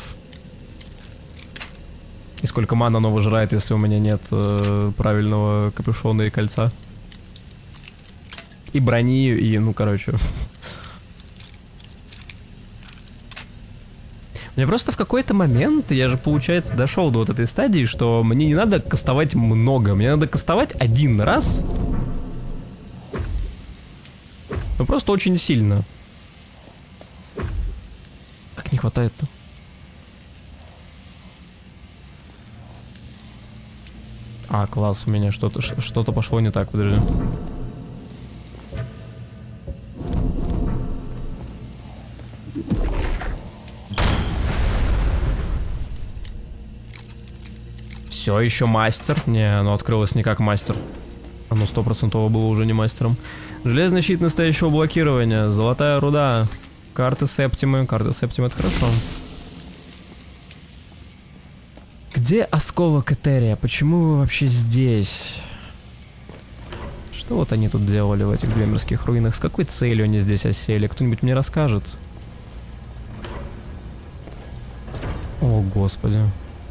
И сколько мана оно выжирает, если у меня нет э, правильного капюшона и кольца. И брони, и, ну, короче. Мне просто в какой-то момент, я же, получается, дошел до вот этой стадии, что мне не надо кастовать много. Мне надо кастовать один раз. Ну, просто очень сильно. Как не хватает-то? А, класс, у меня что-то что-то пошло не так, подожди. Все еще мастер. Не, оно открылось не как мастер. Оно стопроцентово было уже не мастером. Железный щит настоящего блокирования. Золотая руда. Карты Септимы. Карты Септимы, это хорошо. Где осколок Этерия? Почему вы вообще здесь? Что вот они тут делали в этих Двемирских руинах? С какой целью они здесь осели? Кто-нибудь мне расскажет? О, господи.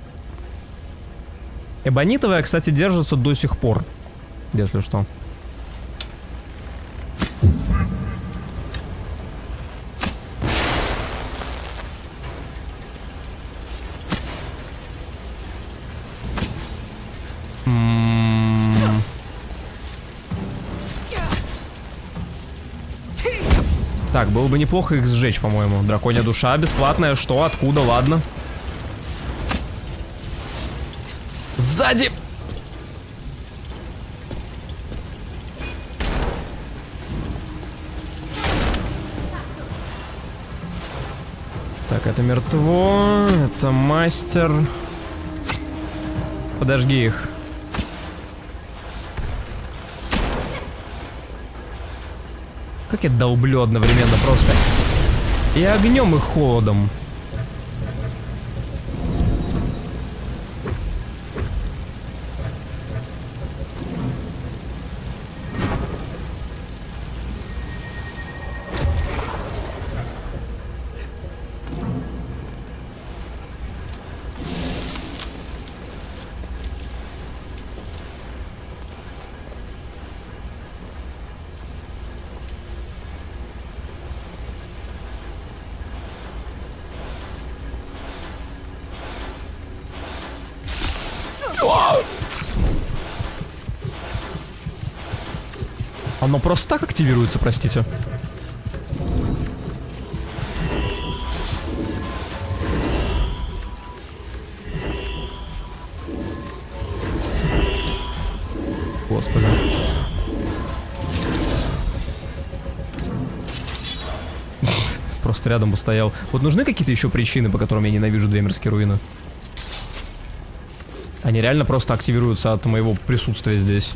Эбонитовая, кстати, держится до сих пор. Если что. Так, было бы неплохо их сжечь, по-моему. Драконья душа бесплатная. Что? Откуда? Ладно. Сзади! Так, это мертво. Это мастер. Подожги их. Как я долблю одновременно просто. И огнем, и холодом. Оно просто так активируется, простите. Господи. Просто рядом бы стоял. Вот нужны какие-то еще причины, по которым я ненавижу Двемирские руины? Они реально просто активируются от моего присутствия здесь.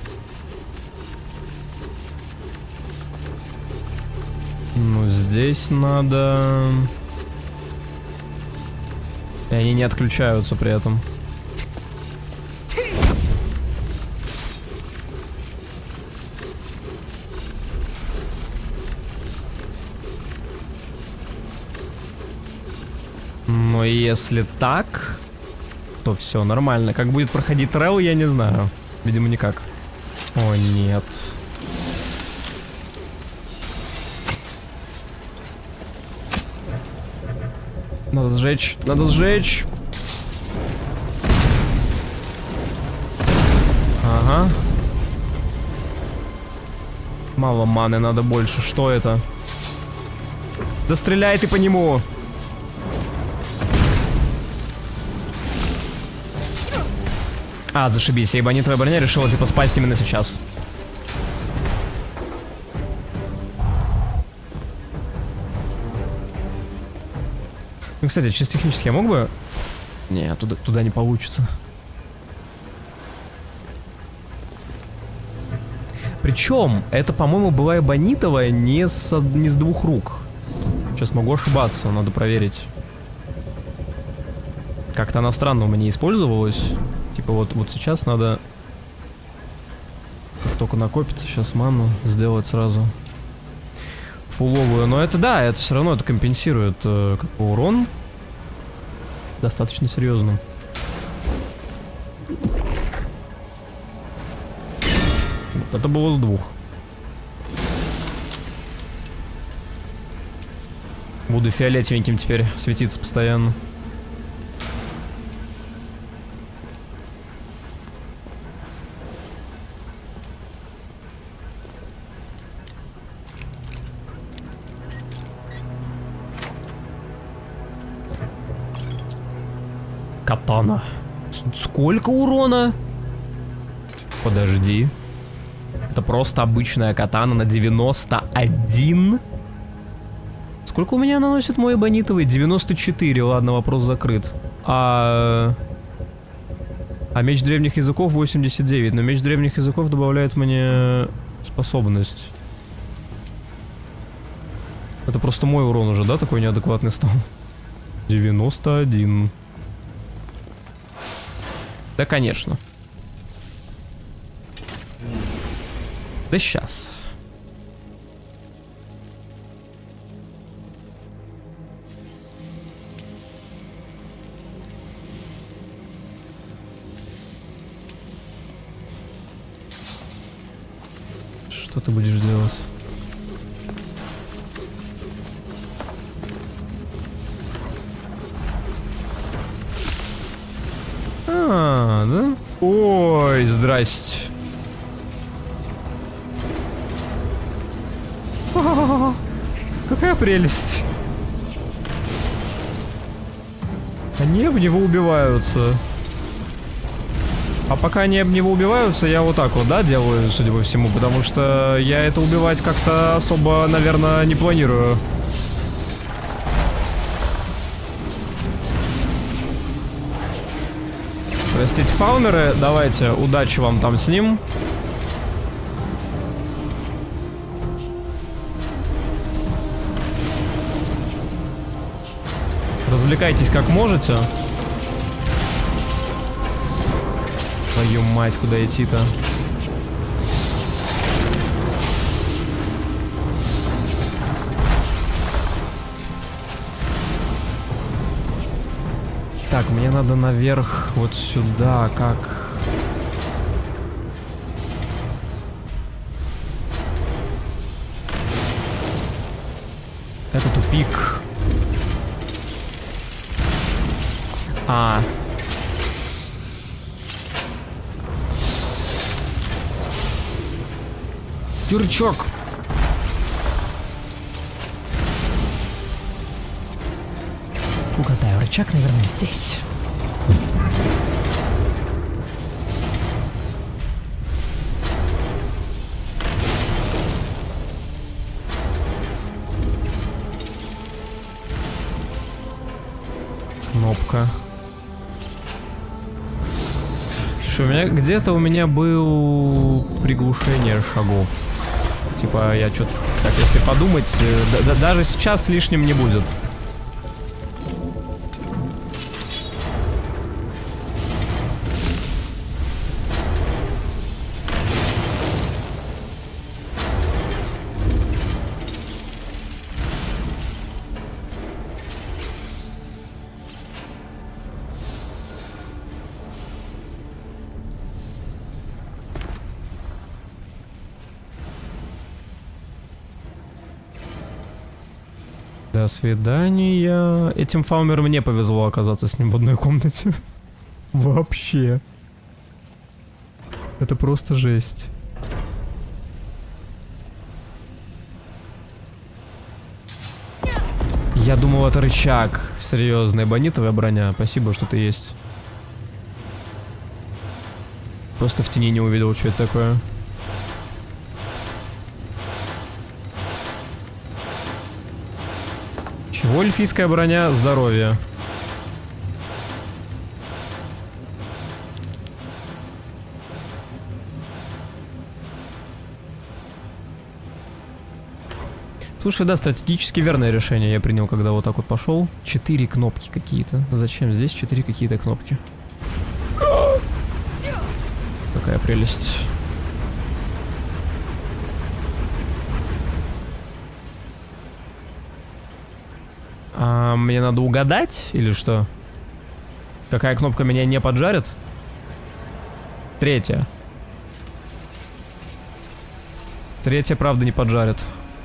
Ну, здесь надо... И они не отключаются при этом. Но если так, то все нормально. Как будет проходить трел, я не знаю. Видимо, никак. О, нет. Надо сжечь, надо сжечь. Ага. Мало маны, надо больше. Что это? Да стреляй ты по нему. А, зашибись, эбонитовая броня решила типа спасть именно сейчас. Ну, кстати, чисто технически я мог бы Не, туда, туда не получится. Причем, это, по-моему, была эбонитовая не с, не с двух рук. Сейчас могу ошибаться, надо проверить. Как-то она странно у меня использовалась. Типа вот, вот сейчас надо... Как только накопится, сейчас ману сделать сразу фуловую. Но это да, это все равно это компенсирует э, как бы урон. Достаточно серьезно. Вот это было с двух. Буду фиолетовеньким теперь светиться постоянно. Катана. Сколько урона? Подожди. Это просто обычная катана на девяносто один. Сколько у меня наносит мой эбонитовый? девяносто четыре. Ладно, вопрос закрыт. А... А меч древних языков восемьдесят девять. Но меч древних языков добавляет мне способность. Это просто мой урон уже, да, такой неадекватный стал? девяносто один. Да, конечно. Да сейчас. Что ты будешь делать? А, да? Ой, здрасте. О, какая прелесть. Они об него убиваются. А пока они об него убиваются, я вот так вот, да, делаю, судя по всему, потому что я это убивать как-то особо, наверное, не планирую. Простите, фаунеры, давайте, удачи вам там с ним. Развлекайтесь как можете. Твою мать, куда идти-то? Так, мне надо наверх, вот сюда, как... Это тупик. А. Дурачок. Угадаю, рычаг, наверное, здесь. Кнопка. Что, у меня где-то у меня был приглушение шагов. Типа я что-то, так если подумать, да, да, даже сейчас лишним не будет. До свидания. Этим фаумером мне повезло оказаться с ним в одной комнате. Вообще. Это просто жесть. Я думал, это рычаг. Серьезная эбонитовая броня. Спасибо, что ты есть. Просто в тени не увидел, что это такое. Чего эльфийская броня? Здоровье. Слушай, да, стратегически верное решение я принял, когда вот так вот пошел. Четыре кнопки какие-то. Зачем здесь четыре какие-то кнопки? Какая прелесть. А, мне надо угадать или что? Какая кнопка меня не поджарит? Третья. Третья, правда, не поджарит.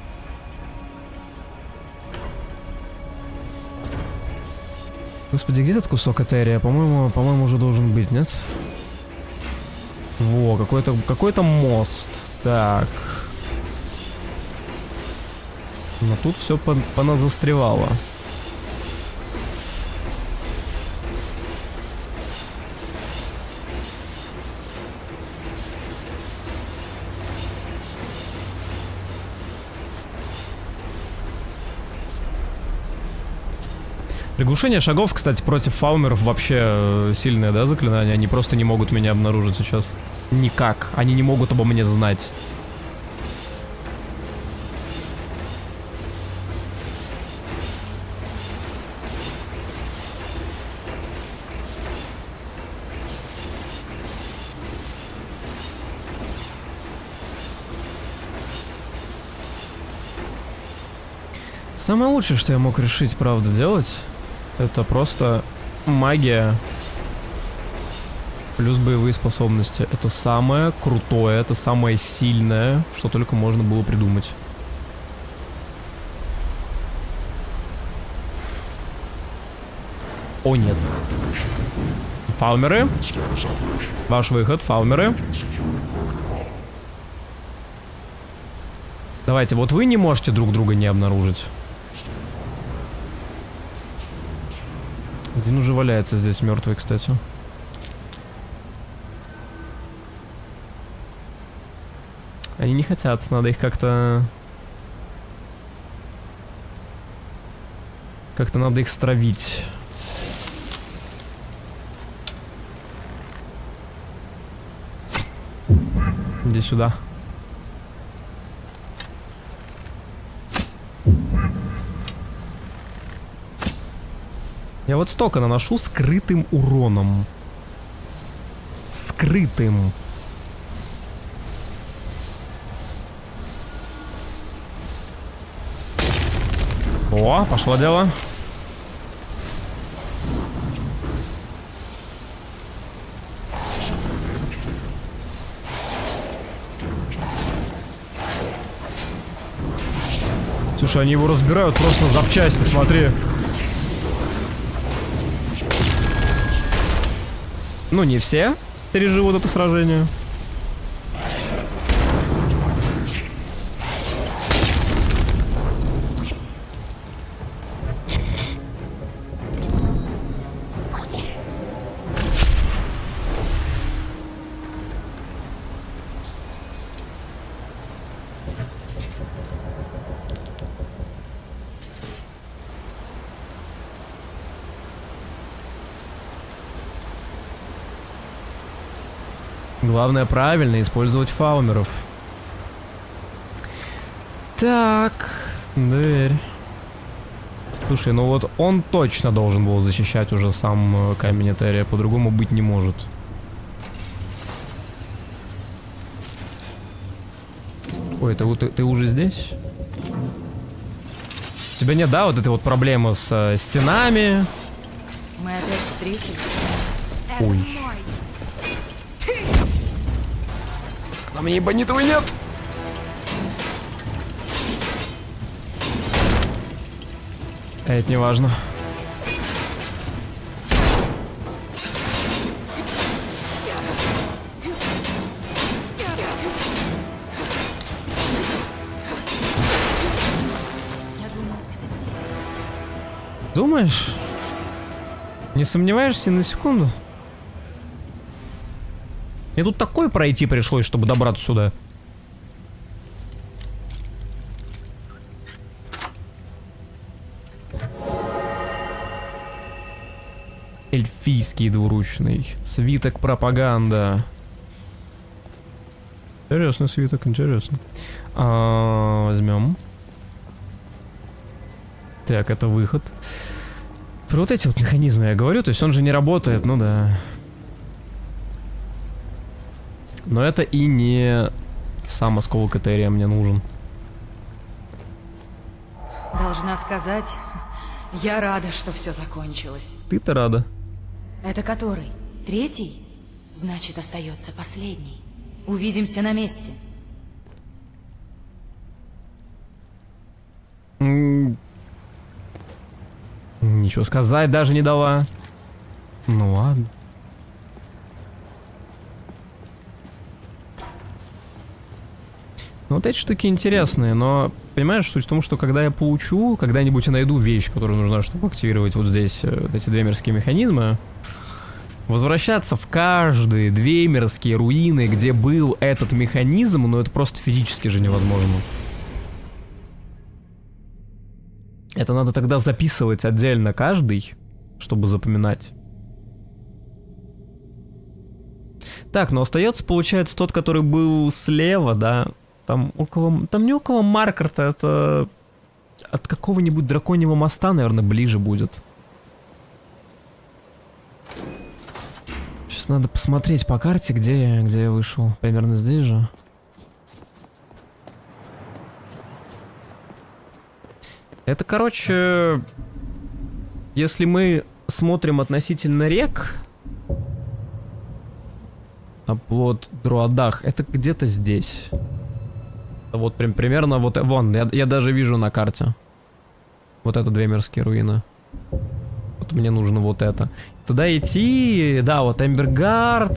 Господи, где этот кусок этерия? По-моему, по-моему, уже должен быть, нет? Во, какой-то какой-то мост. Так. Но тут все поназастревало. Приглушение шагов, кстати, против фаумеров вообще сильное, да, заклинание? Они просто не могут меня обнаружить сейчас. Никак. Они не могут обо мне знать. Самое лучшее, что я мог решить, правда, делать, это просто магия плюс боевые способности. Это самое крутое, это самое сильное, что только можно было придумать. О, нет. Фаумеры. Ваш выход, фаумеры. Давайте, вот вы не можете друг друга не обнаружить. Один уже валяется здесь мертвый, кстати. Они не хотят, надо их как-то... Как-то надо их стравить. Иди сюда. Я вот столько наношу скрытым уроном. Скрытым. О, пошло дело. Слушай, они его разбирают просто на запчасти, смотри. Ну, не все переживут это сражение. Главное правильно использовать фаумеров. Так, дверь. Слушай, ну вот он точно должен был защищать уже сам камень этерия, по-другому быть не может. Ой, ты, ты, ты уже здесь? У тебя нет, да, вот этой вот проблемы с э, стенами? Мы опять встретились. Ой. А мне ебанитовый нет! Это не важно. Думаешь? Не сомневаешься на секунду? Мне тут такое пройти пришлось, чтобы добраться сюда. Эльфийский двуручный. Свиток пропаганда. Интересный свиток, интересно. А, возьмем. Так, это выход. Про вот эти вот механизмы я говорю, то есть он же не работает, ну да. Но это и не сам осколок Этерия мне нужен. Должна сказать, я рада, что все закончилось. Ты-то рада. Это который? Третий? Значит, остается последний. Увидимся на месте. М- Ничего сказать даже не дала. Ну ладно. Ну вот эти штуки интересные, но понимаешь, суть в том, что когда я получу, когда-нибудь я найду вещь, которая нужна, чтобы активировать вот здесь э, вот эти две мирские механизмы, возвращаться в каждые две мирские руины, где был этот механизм, ну это просто физически же невозможно. Это надо тогда записывать отдельно каждый, чтобы запоминать. Так, но остается, получается, тот, который был слева, да? Там около... Там не около Маркарта, это... От какого-нибудь драконьего моста, наверное, ближе будет. Сейчас надо посмотреть по карте, где я, где я вышел. Примерно здесь же. Это, короче... Если мы смотрим относительно рек... Оплот Друадах, это где-то здесь. Вот прям примерно вот... Вон, я, я даже вижу на карте. Вот это две мирские руины. Вот мне нужно вот это. Туда идти... Да, вот Эмбергард.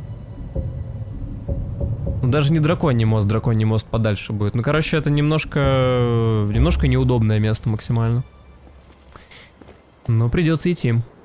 Ну, даже не драконий мост, драконий мост подальше будет. Ну, короче, это немножко... Немножко неудобное место максимально. Но придется идти.